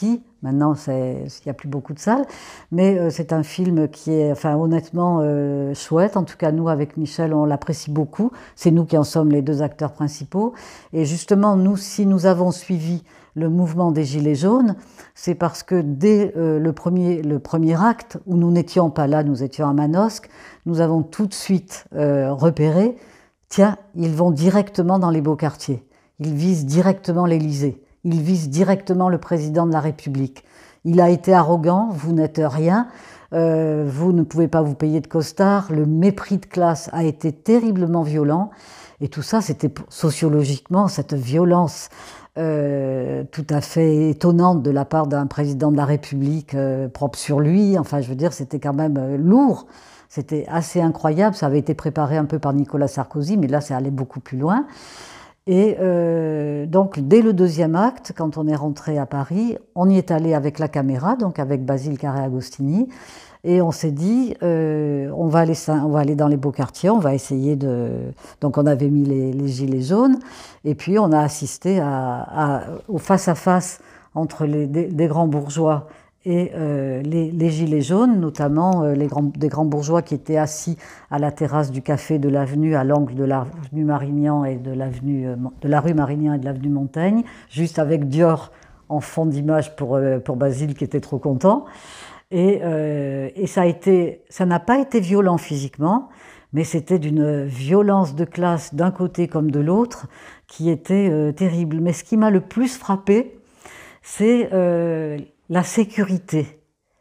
Maintenant, c'est- il n'y a plus beaucoup de salles. Mais euh, c'est un film qui est, enfin, honnêtement euh, chouette. En tout cas, nous, avec Michel, on l'apprécie beaucoup. C'est nous qui en sommes les deux acteurs principaux. Et justement, nous, si nous avons suivi le mouvement des Gilets jaunes, c'est parce que dès euh, le premier, le premier acte, où nous n'étions pas là, nous étions à Manosque, nous avons tout de suite euh, repéré, tiens, ils vont directement dans les beaux quartiers. Ils visent directement l'Élysée. Ils visent directement le président de la République. Il a été arrogant, vous n'êtes rien, euh, vous ne pouvez pas vous payer de costard, le mépris de classe a été terriblement violent. Et tout ça, c'était sociologiquement, cette violence euh, tout à fait étonnante de la part d'un président de la République euh, propre sur lui. Enfin, je veux dire, c'était quand même euh, lourd. C'était assez incroyable. Ça avait été préparé un peu par Nicolas Sarkozy, mais là, ça allait beaucoup plus loin. Et euh, donc, dès le deuxième acte, quand on est rentré à Paris, on y est allé avec la caméra, donc avec Basile Carré-Agostini, et on s'est dit, euh, on va aller, on va aller dans les beaux quartiers, on va essayer de... Donc, on avait mis les, les gilets jaunes, et puis on a assisté à, à, au face-à-face entre les, des, des grands bourgeois et euh, les, les gilets jaunes, notamment euh, les grands, des grands bourgeois qui étaient assis à la terrasse du café de l'avenue, à l'angle de l'avenue Marignan et de, l'avenue, euh, de la rue Marignan et de l'avenue Montaigne, juste avec Dior en fond d'image pour, euh, pour Basile qui était trop content. Et, euh, et ça a été, ça n'a pas été violent physiquement, mais c'était d'une violence de classe d'un côté comme de l'autre qui était euh, terrible. Mais ce qui m'a le plus frappé, c'est euh, la sécurité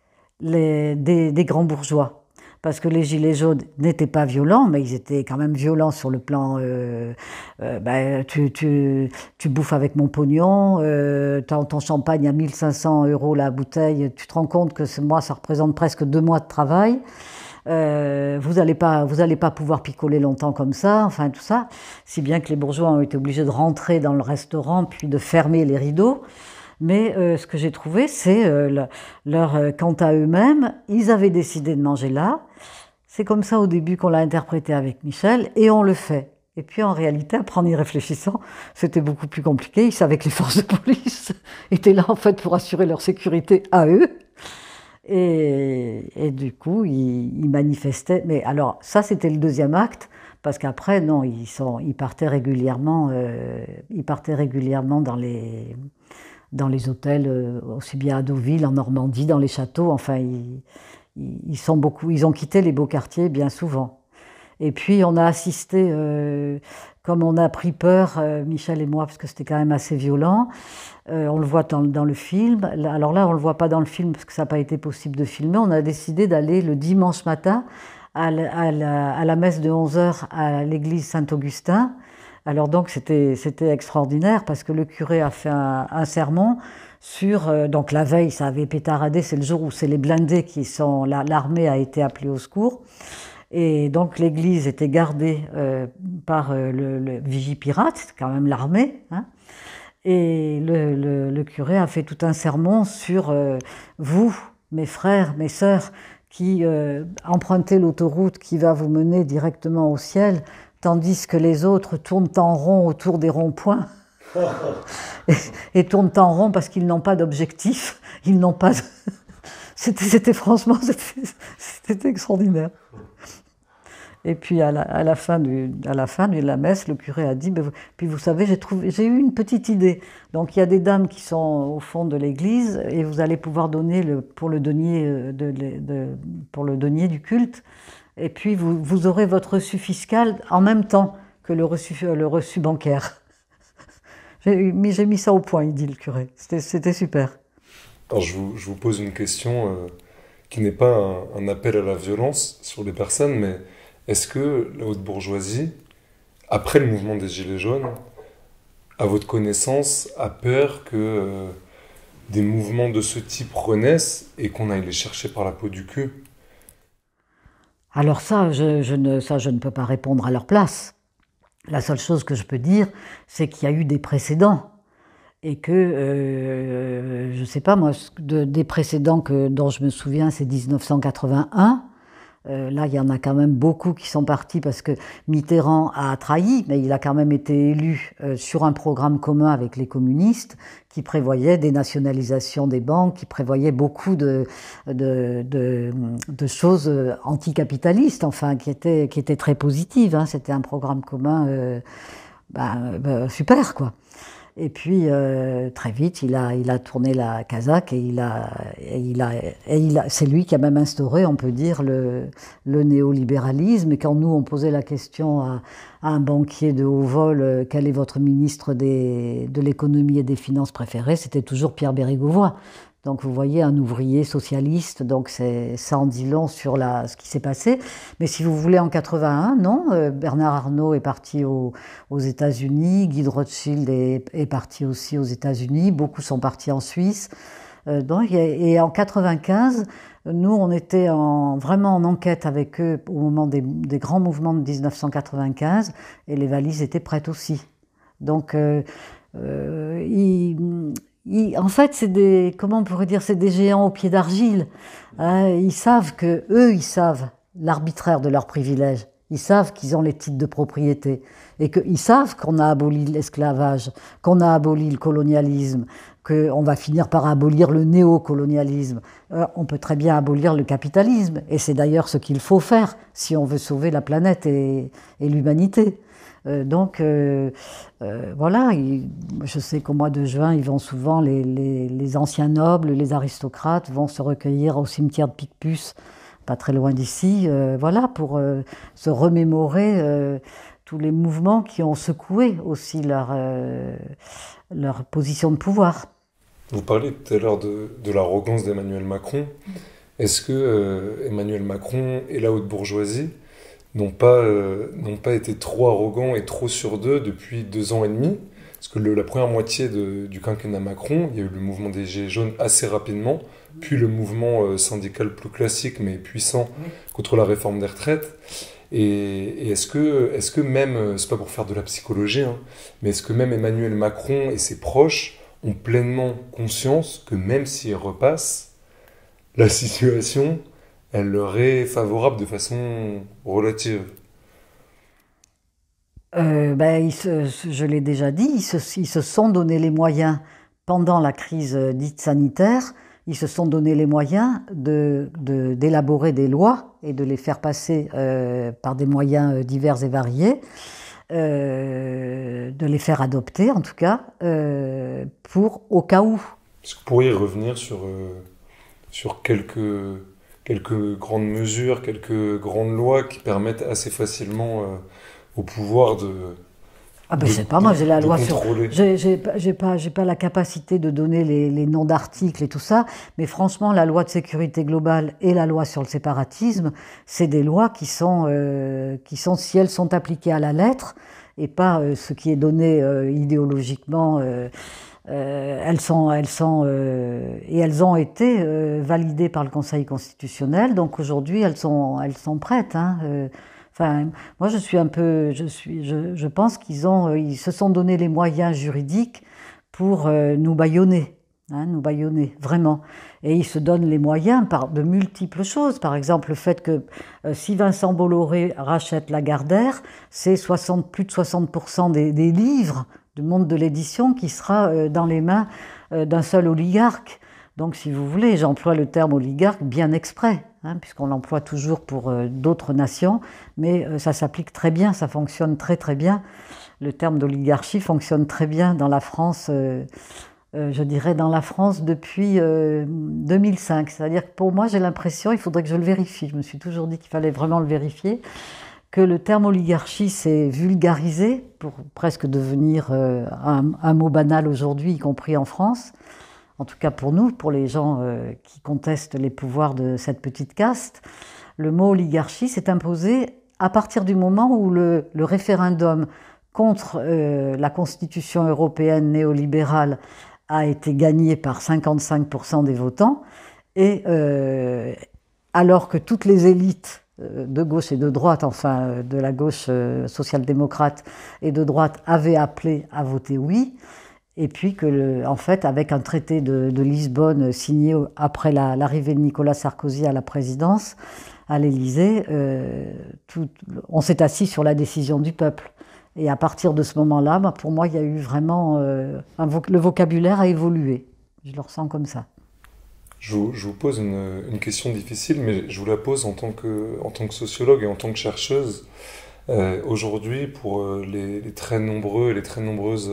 les, des, des grands bourgeois. Parce que les gilets jaunes n'étaient pas violents, mais ils étaient quand même violents sur le plan euh, euh, ben, tu, tu, tu bouffes avec mon pognon, euh, ton, ton champagne à mille cinq cents euros la bouteille, tu te rends compte que moi ça représente presque deux mois de travail, euh, vous n'allez pas, vous allez pas pouvoir picoler longtemps comme ça, enfin tout ça, si bien que les bourgeois ont été obligés de rentrer dans le restaurant puis de fermer les rideaux. Mais euh, ce que j'ai trouvé, c'est euh, leur, leur, euh, quant à eux-mêmes, ils avaient décidé de manger là. C'est comme ça au début qu'on l'a interprété avec Michel, et on le fait. Et puis en réalité, après en y réfléchissant, c'était beaucoup plus compliqué. Ils savaient que les forces de police étaient là en fait pour assurer leur sécurité à eux. Et, et du coup, ils, ils manifestaient. Mais alors, ça, c'était le deuxième acte. Parce qu'après, non, ils, sont, ils partaient régulièrement, euh, ils partaient régulièrement dans les, dans les hôtels, euh, aussi bien à Deauville, en Normandie, dans les châteaux. Enfin, ils, ils, sont beaucoup, ils ont quitté les beaux quartiers bien souvent. Et puis, on a assisté, euh, comme on a pris peur, euh, Michel et moi, parce que c'était quand même assez violent. Euh, on le voit dans, dans le film. Alors là, on ne le voit pas dans le film parce que ça n'a pas été possible de filmer. On a décidé d'aller le dimanche matin à la, à la, à la messe de onze heures à l'église Saint-Augustin. Alors donc, c'était, c'était extraordinaire parce que le curé a fait un, un sermon sur... Euh, donc la veille, ça avait pétaradé, c'est le jour où c'est les blindés qui sont... La, l'armée a été appelée au secours. Et donc l'église était gardée euh, par euh, le, le Vigipirate, c'est quand même l'armée, hein. Et le, le, le curé a fait tout un sermon sur euh, vous, mes frères, mes sœurs, qui euh, empruntez l'autoroute qui va vous mener directement au ciel, tandis que les autres tournent en rond autour des ronds-points et, et tournent en rond parce qu'ils n'ont pas d'objectif, ils n'ont pas. De... C'était, c'était franchement, c'était, c'était extraordinaire. Et puis à la, à la fin du, à la fin de la messe, le curé a dit, ben, puis vous savez, j'ai trouvé, j'ai eu une petite idée. Donc il y a des dames qui sont au fond de l'église et vous allez pouvoir donner le, pour le denier de, de, de, pour le denier du culte. Et puis vous, vous aurez votre reçu fiscal en même temps que le reçu, le reçu bancaire. J'ai, mais j'ai mis ça au point, il dit le curé. C'était, c'était super. Alors je vous, je vous pose une question euh, qui n'est pas un, un appel à la violence sur les personnes, mais est-ce que la haute bourgeoisie, après le mouvement des Gilets jaunes, à votre connaissance, a peur que euh, des mouvements de ce type renaissent et qu'on aille les chercher par la peau du cul? Alors ça je, je ne, ça, je ne peux pas répondre à leur place. La seule chose que je peux dire, c'est qu'il y a eu des précédents. Et que, euh, je ne sais pas moi, de, des précédents que, dont je me souviens, c'est dix-neuf cent quatre-vingt-un. Euh, là, il y en a quand même beaucoup qui sont partis parce que Mitterrand a trahi, mais il a quand même été élu euh, sur un programme commun avec les communistes qui prévoyait des nationalisations des banques, qui prévoyait beaucoup de, de, de, de choses anticapitalistes, enfin, qui étaient, qui étaient très positives. Hein. C'était un programme commun euh, ben, ben, super, quoi. Et puis euh, très vite, il a, il a tourné la casaque et il a, et il a, et il a, c'est lui qui a même instauré, on peut dire, le, le néolibéralisme. Et quand nous on posait la question à, à un banquier de haut vol, euh, quel est votre ministre des, de l'économie et des finances préféré, c'était toujours Pierre Bérégovoy. Donc vous voyez, un ouvrier socialiste, donc c'est, ça en dit long sur la, ce qui s'est passé. Mais si vous voulez, en quatre-vingt-un, non, euh, Bernard Arnault est parti au, aux États-Unis, Guy de Rothschild est, est parti aussi aux États-Unis, beaucoup sont partis en Suisse. Euh, donc, et, et en quatre-vingt-quinze, nous, on était en, vraiment en enquête avec eux au moment des, des grands mouvements de dix-neuf cent quatre-vingt-quinze, et les valises étaient prêtes aussi. Donc, euh, euh, ils... Ils, en fait, c'est des, comment on pourrait dire, c'est des géants au pied d'argile. Hein, ils savent que, eux, ils savent l'arbitraire de leurs privilèges. Ils savent qu'ils ont les titres de propriété et qu'ils savent qu'on a aboli l'esclavage, qu'on a aboli le colonialisme, qu'on va finir par abolir le néocolonialisme. Euh, on peut très bien abolir le capitalisme, et c'est d'ailleurs ce qu'il faut faire si on veut sauver la planète et, et l'humanité. Euh, donc euh, euh, voilà, il, je sais qu'au mois de juin, ils vont souvent, les, les, les anciens nobles, les aristocrates vont se recueillir au cimetière de Picpus, pas très loin d'ici, euh, voilà, pour euh, se remémorer euh, tous les mouvements qui ont secoué aussi leur, euh, leur position de pouvoir. Vous parlez tout à l'heure de, de l'arrogance d'Emmanuel Macron. Est-ce que euh, Emmanuel Macron et la haute bourgeoisie n'ont pas, euh, n'ont pas été trop arrogants et trop sûrs d'eux depuis deux ans et demi? Parce que le, la première moitié de, du quinquennat Macron, il y a eu le mouvement des Gilets jaunes assez rapidement, puis le mouvement euh, syndical plus classique mais puissant contre la réforme des retraites. Et, et est-ce que, est-ce que même, c'est pas pour faire de la psychologie, hein, mais est-ce que même Emmanuel Macron et ses proches ont pleinement conscience que même s'ils repassent, la situation, elle leur est favorable de façon relative? Euh, ben, ils se, je l'ai déjà dit, ils se, ils se sont donné les moyens, pendant la crise dite sanitaire, ils se sont donné les moyens de, de, d'élaborer des lois et de les faire passer euh, par des moyens divers et variés, euh, de les faire adopter en tout cas, euh, pour au cas où. Est-ce que vous pourriez revenir sur, euh, sur quelques, quelques grandes mesures, quelques grandes lois qui permettent assez facilement euh, au pouvoir de, Ah ben de, je sais pas, moi j'ai la de loi sur... contrôler? J'ai j'ai pas, j'ai pas, j'ai pas la capacité de donner les, les noms d'articles et tout ça, mais franchement la loi de sécurité globale et la loi sur le séparatisme, c'est des lois qui sont, euh, qui sont, si elles sont appliquées à la lettre, et pas euh, ce qui est donné euh, idéologiquement, euh, euh, elles sont, elles sont, euh, et elles ont été euh, validées par le Conseil constitutionnel, donc aujourd'hui elles sont, elles sont prêtes, hein, euh, Enfin, moi, je suis un peu, je suis, je, je pense qu'ils ont, ils se sont donné les moyens juridiques pour euh, nous bâillonner, hein, nous bâillonner, vraiment. Et ils se donnent les moyens par de multiples choses. Par exemple, le fait que euh, si Vincent Bolloré rachète Lagardère, c'est soixante, plus de soixante pour cent des, des livres du monde de l'édition qui sera euh, dans les mains euh, d'un seul oligarque. Donc, si vous voulez, j'emploie le terme oligarque bien exprès, hein, puisqu'on l'emploie toujours pour euh, d'autres nations, mais euh, ça s'applique très bien, ça fonctionne très très bien. Le terme d'oligarchie fonctionne très bien dans la France, euh, euh, je dirais dans la France depuis euh, deux mille cinq. C'est-à-dire que pour moi, j'ai l'impression, il faudrait que je le vérifie, je me suis toujours dit qu'il fallait vraiment le vérifier, que le terme oligarchie s'est vulgarisé pour presque devenir euh, un, un mot banal aujourd'hui, y compris en France. En tout cas pour nous, pour les gens euh, qui contestent les pouvoirs de cette petite caste, le mot oligarchie s'est imposé à partir du moment où le, le référendum contre euh, la Constitution européenne néolibérale a été gagné par cinquante-cinq pour cent des votants, et euh, alors que toutes les élites euh, de gauche et de droite, enfin de la gauche euh, social-démocrate et de droite, avaient appelé à voter oui. Et puis que, le, en fait, avec un traité de, de Lisbonne signé après la, l'arrivée de Nicolas Sarkozy à la présidence, à l'Élysée, euh, tout, on s'est assis sur la décision du peuple. Et à partir de ce moment-là, bah, pour moi, il y a eu vraiment euh, un vo le vocabulaire a évolué. Je le ressens comme ça. Je vous, je vous pose une, une question difficile, mais je vous la pose en tant que, en tant que sociologue et en tant que chercheuse. Euh, aujourd'hui, pour euh, les, les très nombreux et les très nombreuses,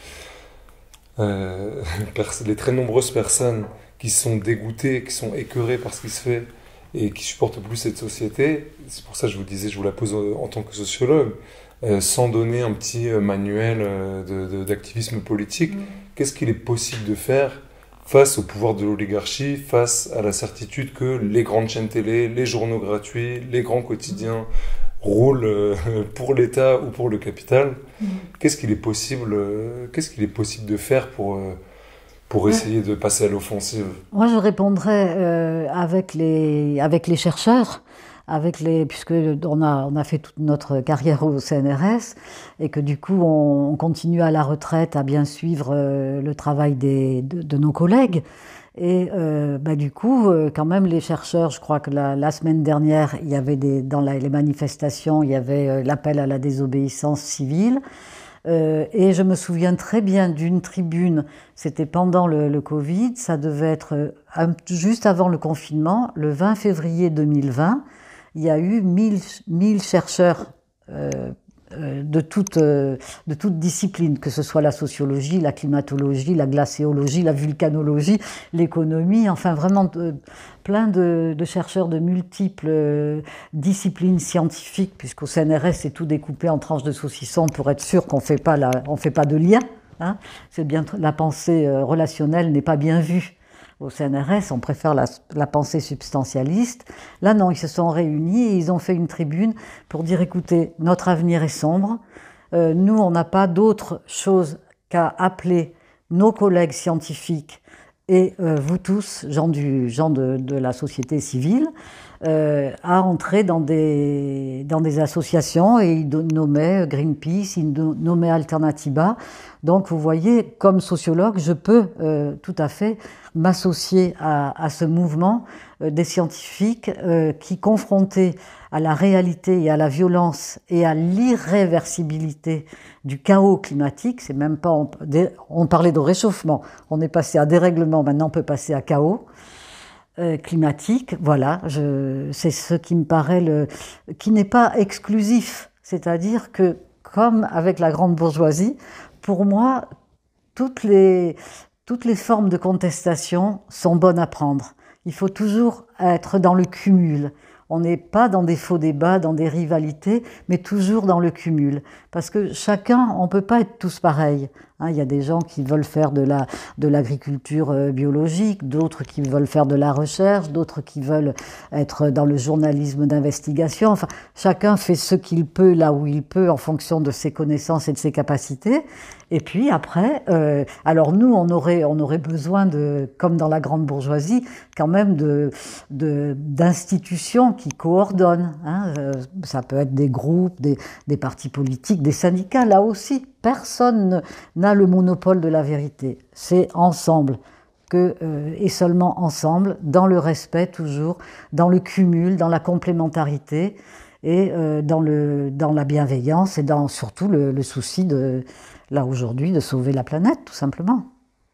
euh, les très nombreuses personnes qui sont dégoûtées, qui sont écœurées par ce qui se fait et qui supportent plus cette société, c'est pour ça que je vous disais, je vous la pose en tant que sociologue, euh, sans donner un petit manuel de, de, d'activisme politique, mmh. Qu'est-ce qu'il est possible de faire face au pouvoir de l'oligarchie, face à la certitude que les grandes chaînes télé, les journaux gratuits, les grands quotidiens roulent pour l'État ou pour le capital. Mmh. Qu'est-ce qu'il est possible, qu'est-ce qu'il est possible de faire pour, pour essayer de passer à l'offensive? Moi, je répondrais euh, avec, les, avec les chercheurs, avec les, puisque on a, on a fait toute notre carrière au C N R S et que du coup on, on continue à la retraite à bien suivre euh, le travail des, de, de nos collègues. Et euh, bah, du coup, euh, quand même, les chercheurs, je crois que la, la semaine dernière, il y avait des, dans la, les manifestations, il y avait euh, l'appel à la désobéissance civile. Euh, et je me souviens très bien d'une tribune, c'était pendant le, le Covid, ça devait être un, juste avant le confinement, le vingt février deux mille vingt. Il y a eu mille chercheurs euh, euh, de toute euh, de toute discipline, que ce soit la sociologie, la climatologie, la glacéologie, la vulcanologie, l'économie, enfin vraiment de, plein de, de chercheurs de multiples euh, disciplines scientifiques, puisqu'au C N R S c'est tout découpé en tranches de saucisson pour être sûr qu'on fait pas la, on fait pas de lien. Hein. C'est bien, la pensée euh, relationnelle n'est pas bien vue. Au C N R S, on préfère la, la pensée substantialiste. Là, non, ils se sont réunis et ils ont fait une tribune pour dire, écoutez, notre avenir est sombre. Euh, nous, on n'a pas d'autre chose qu'à appeler nos collègues scientifiques et euh, vous tous, gens, du, gens de, de la société civile, euh, à entrer dans des, dans des associations, et ils nommaient Greenpeace, ils nommaient Alternativa. Donc vous voyez, comme sociologue, je peux euh, tout à fait m'associer à, à ce mouvement euh, des scientifiques euh, qui, confrontés à la réalité et à la violence et à l'irréversibilité du chaos climatique, c'est même pas, on, on parlait de réchauffement, on est passé à dérèglement, maintenant on peut passer à chaos euh, climatique, voilà, c'est ce qui me paraît, le, qui n'est pas exclusif, c'est-à-dire que, comme avec la grande bourgeoisie, pour moi, toutes les, toutes les formes de contestation sont bonnes à prendre. Il faut toujours être dans le cumul. On n'est pas dans des faux débats, dans des rivalités, mais toujours dans le cumul. Parce que chacun, on ne peut pas être tous pareils. Hein, il y a des gens qui veulent faire de la, de l'agriculture euh, biologique, d'autres qui veulent faire de la recherche, d'autres qui veulent être dans le journalisme d'investigation. Enfin, chacun fait ce qu'il peut là où il peut en fonction de ses connaissances et de ses capacités. Et puis après, euh, alors nous, on aurait, on aurait besoin de, comme dans la grande bourgeoisie, quand même de, de, d'institutions qui coordonnent. Hein. Euh, ça peut être des groupes, des, des partis politiques, des syndicats. Là aussi, personne n'a le monopole de la vérité. C'est ensemble que, euh, et seulement ensemble, dans le respect toujours, dans le cumul, dans la complémentarité et euh, dans, le, dans la bienveillance et dans surtout le, le souci de, là aujourd'hui, de sauver la planète, tout simplement.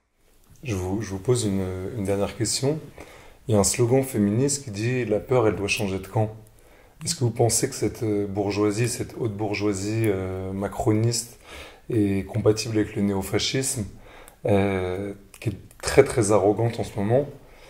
Je vous, je vous pose une, une dernière question. Il y a un slogan féministe qui dit « La peur, elle doit changer de camp ». Est-ce que vous pensez que cette bourgeoisie, cette haute bourgeoisie euh, macroniste est compatible avec le néofascisme, euh, qui est très très arrogante en ce moment?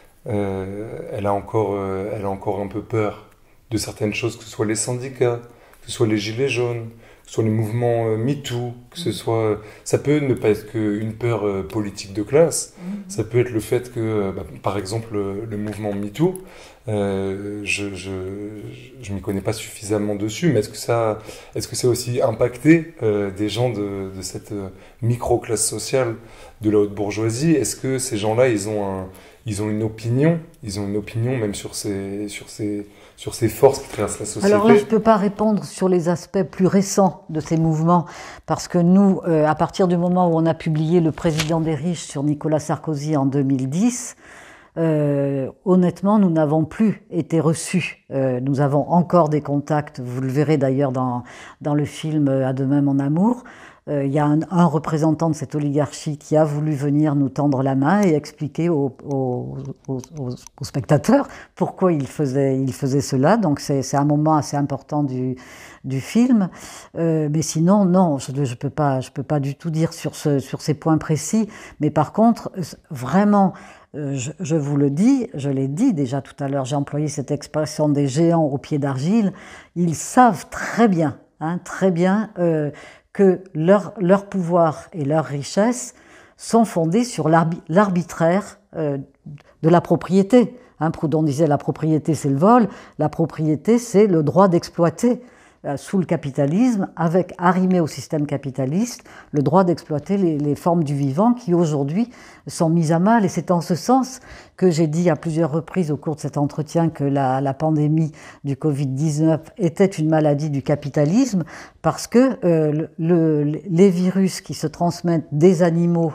euh, elle, a encore, euh, elle a encore un peu peur de certaines choses, que ce soit les syndicats, que ce soit les gilets jaunes, que ce soit les mouvements euh, MeToo, que ce soit... Ça peut ne pas être qu'une peur euh, politique de classe, mmh. Ça peut être le fait que, bah, par exemple, le, le mouvement MeToo, euh, je je, je m'y connais pas suffisamment dessus, mais est-ce que ça, est-ce que ça a aussi impacté euh, des gens de, de cette euh, micro-classe sociale de la haute bourgeoisie? Est-ce que ces gens-là, ils ont un, ils ont une opinion, ils ont une opinion même sur ces, sur ces, sur ces forces qui traversent la société? Alors là, je ne peux pas répondre sur les aspects plus récents de ces mouvements, parce que nous, euh, à partir du moment où on a publié Le Président des riches sur Nicolas Sarkozy en deux mille dix, euh, honnêtement, nous n'avons plus été reçus. Euh, nous avons encore des contacts, vous le verrez d'ailleurs dans, dans le film À demain mon amour. Euh, il y a un, un représentant de cette oligarchie qui a voulu venir nous tendre la main et expliquer aux, aux, aux, aux spectateurs pourquoi il faisait, il faisait cela. Donc c'est un moment assez important du, du film. Euh, mais sinon, non, je ne peux pas, je peux pas du tout dire sur, ce, sur ces points précis. Mais par contre, vraiment, euh, je, je vous le dis, je l'ai dit déjà tout à l'heure, j'ai employé cette expression des géants au pied d'argile. Ils savent très bien, hein, très bien, euh, que leur, leur pouvoir et leur richesse sont fondés sur l'arbitraire euh, de la propriété. Hein, Proudhon disait la propriété c'est le vol, la propriété c'est le droit d'exploiter euh, sous le capitalisme, avec arrimé au système capitaliste le droit d'exploiter les, les formes du vivant qui aujourd'hui sont mises à mal. Et c'est en ce sens que j'ai dit à plusieurs reprises au cours de cet entretien que la, la pandémie du Covid dix-neuf était une maladie du capitalisme, parce que euh, le, les virus qui se transmettent des animaux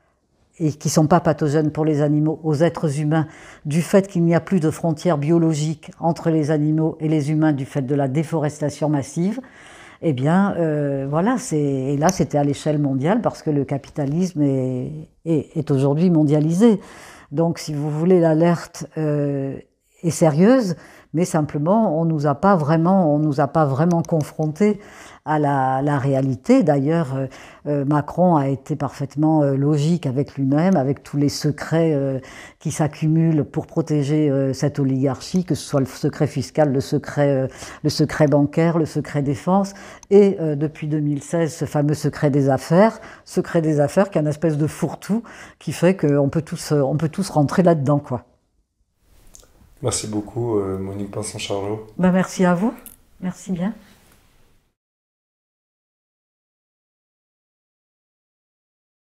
et qui ne sont pas pathogènes pour les animaux aux êtres humains, du fait qu'il n'y a plus de frontières biologiques entre les animaux et les humains du fait de la déforestation massive, eh bien, euh, voilà, et là c'était à l'échelle mondiale parce que le capitalisme est, est, est aujourd'hui mondialisé. Donc, si vous voulez, l'alerte euh, est sérieuse, mais simplement, on nous a pas vraiment, on nous a pas vraiment confrontés à la, la réalité. D'ailleurs, euh, Macron a été parfaitement euh, logique avec lui-même, avec tous les secrets euh, qui s'accumulent pour protéger euh, cette oligarchie, que ce soit le secret fiscal, le secret, euh, le secret bancaire, le secret défense, et euh, depuis deux mille seize, ce fameux secret des affaires, secret des affaires qui est une espèce de fourre-tout qui fait qu'on peut tous, on peut tous rentrer là-dedans, quoi. Merci beaucoup, euh, Monique Pinson-Charlot. Ben, merci à vous. Merci bien.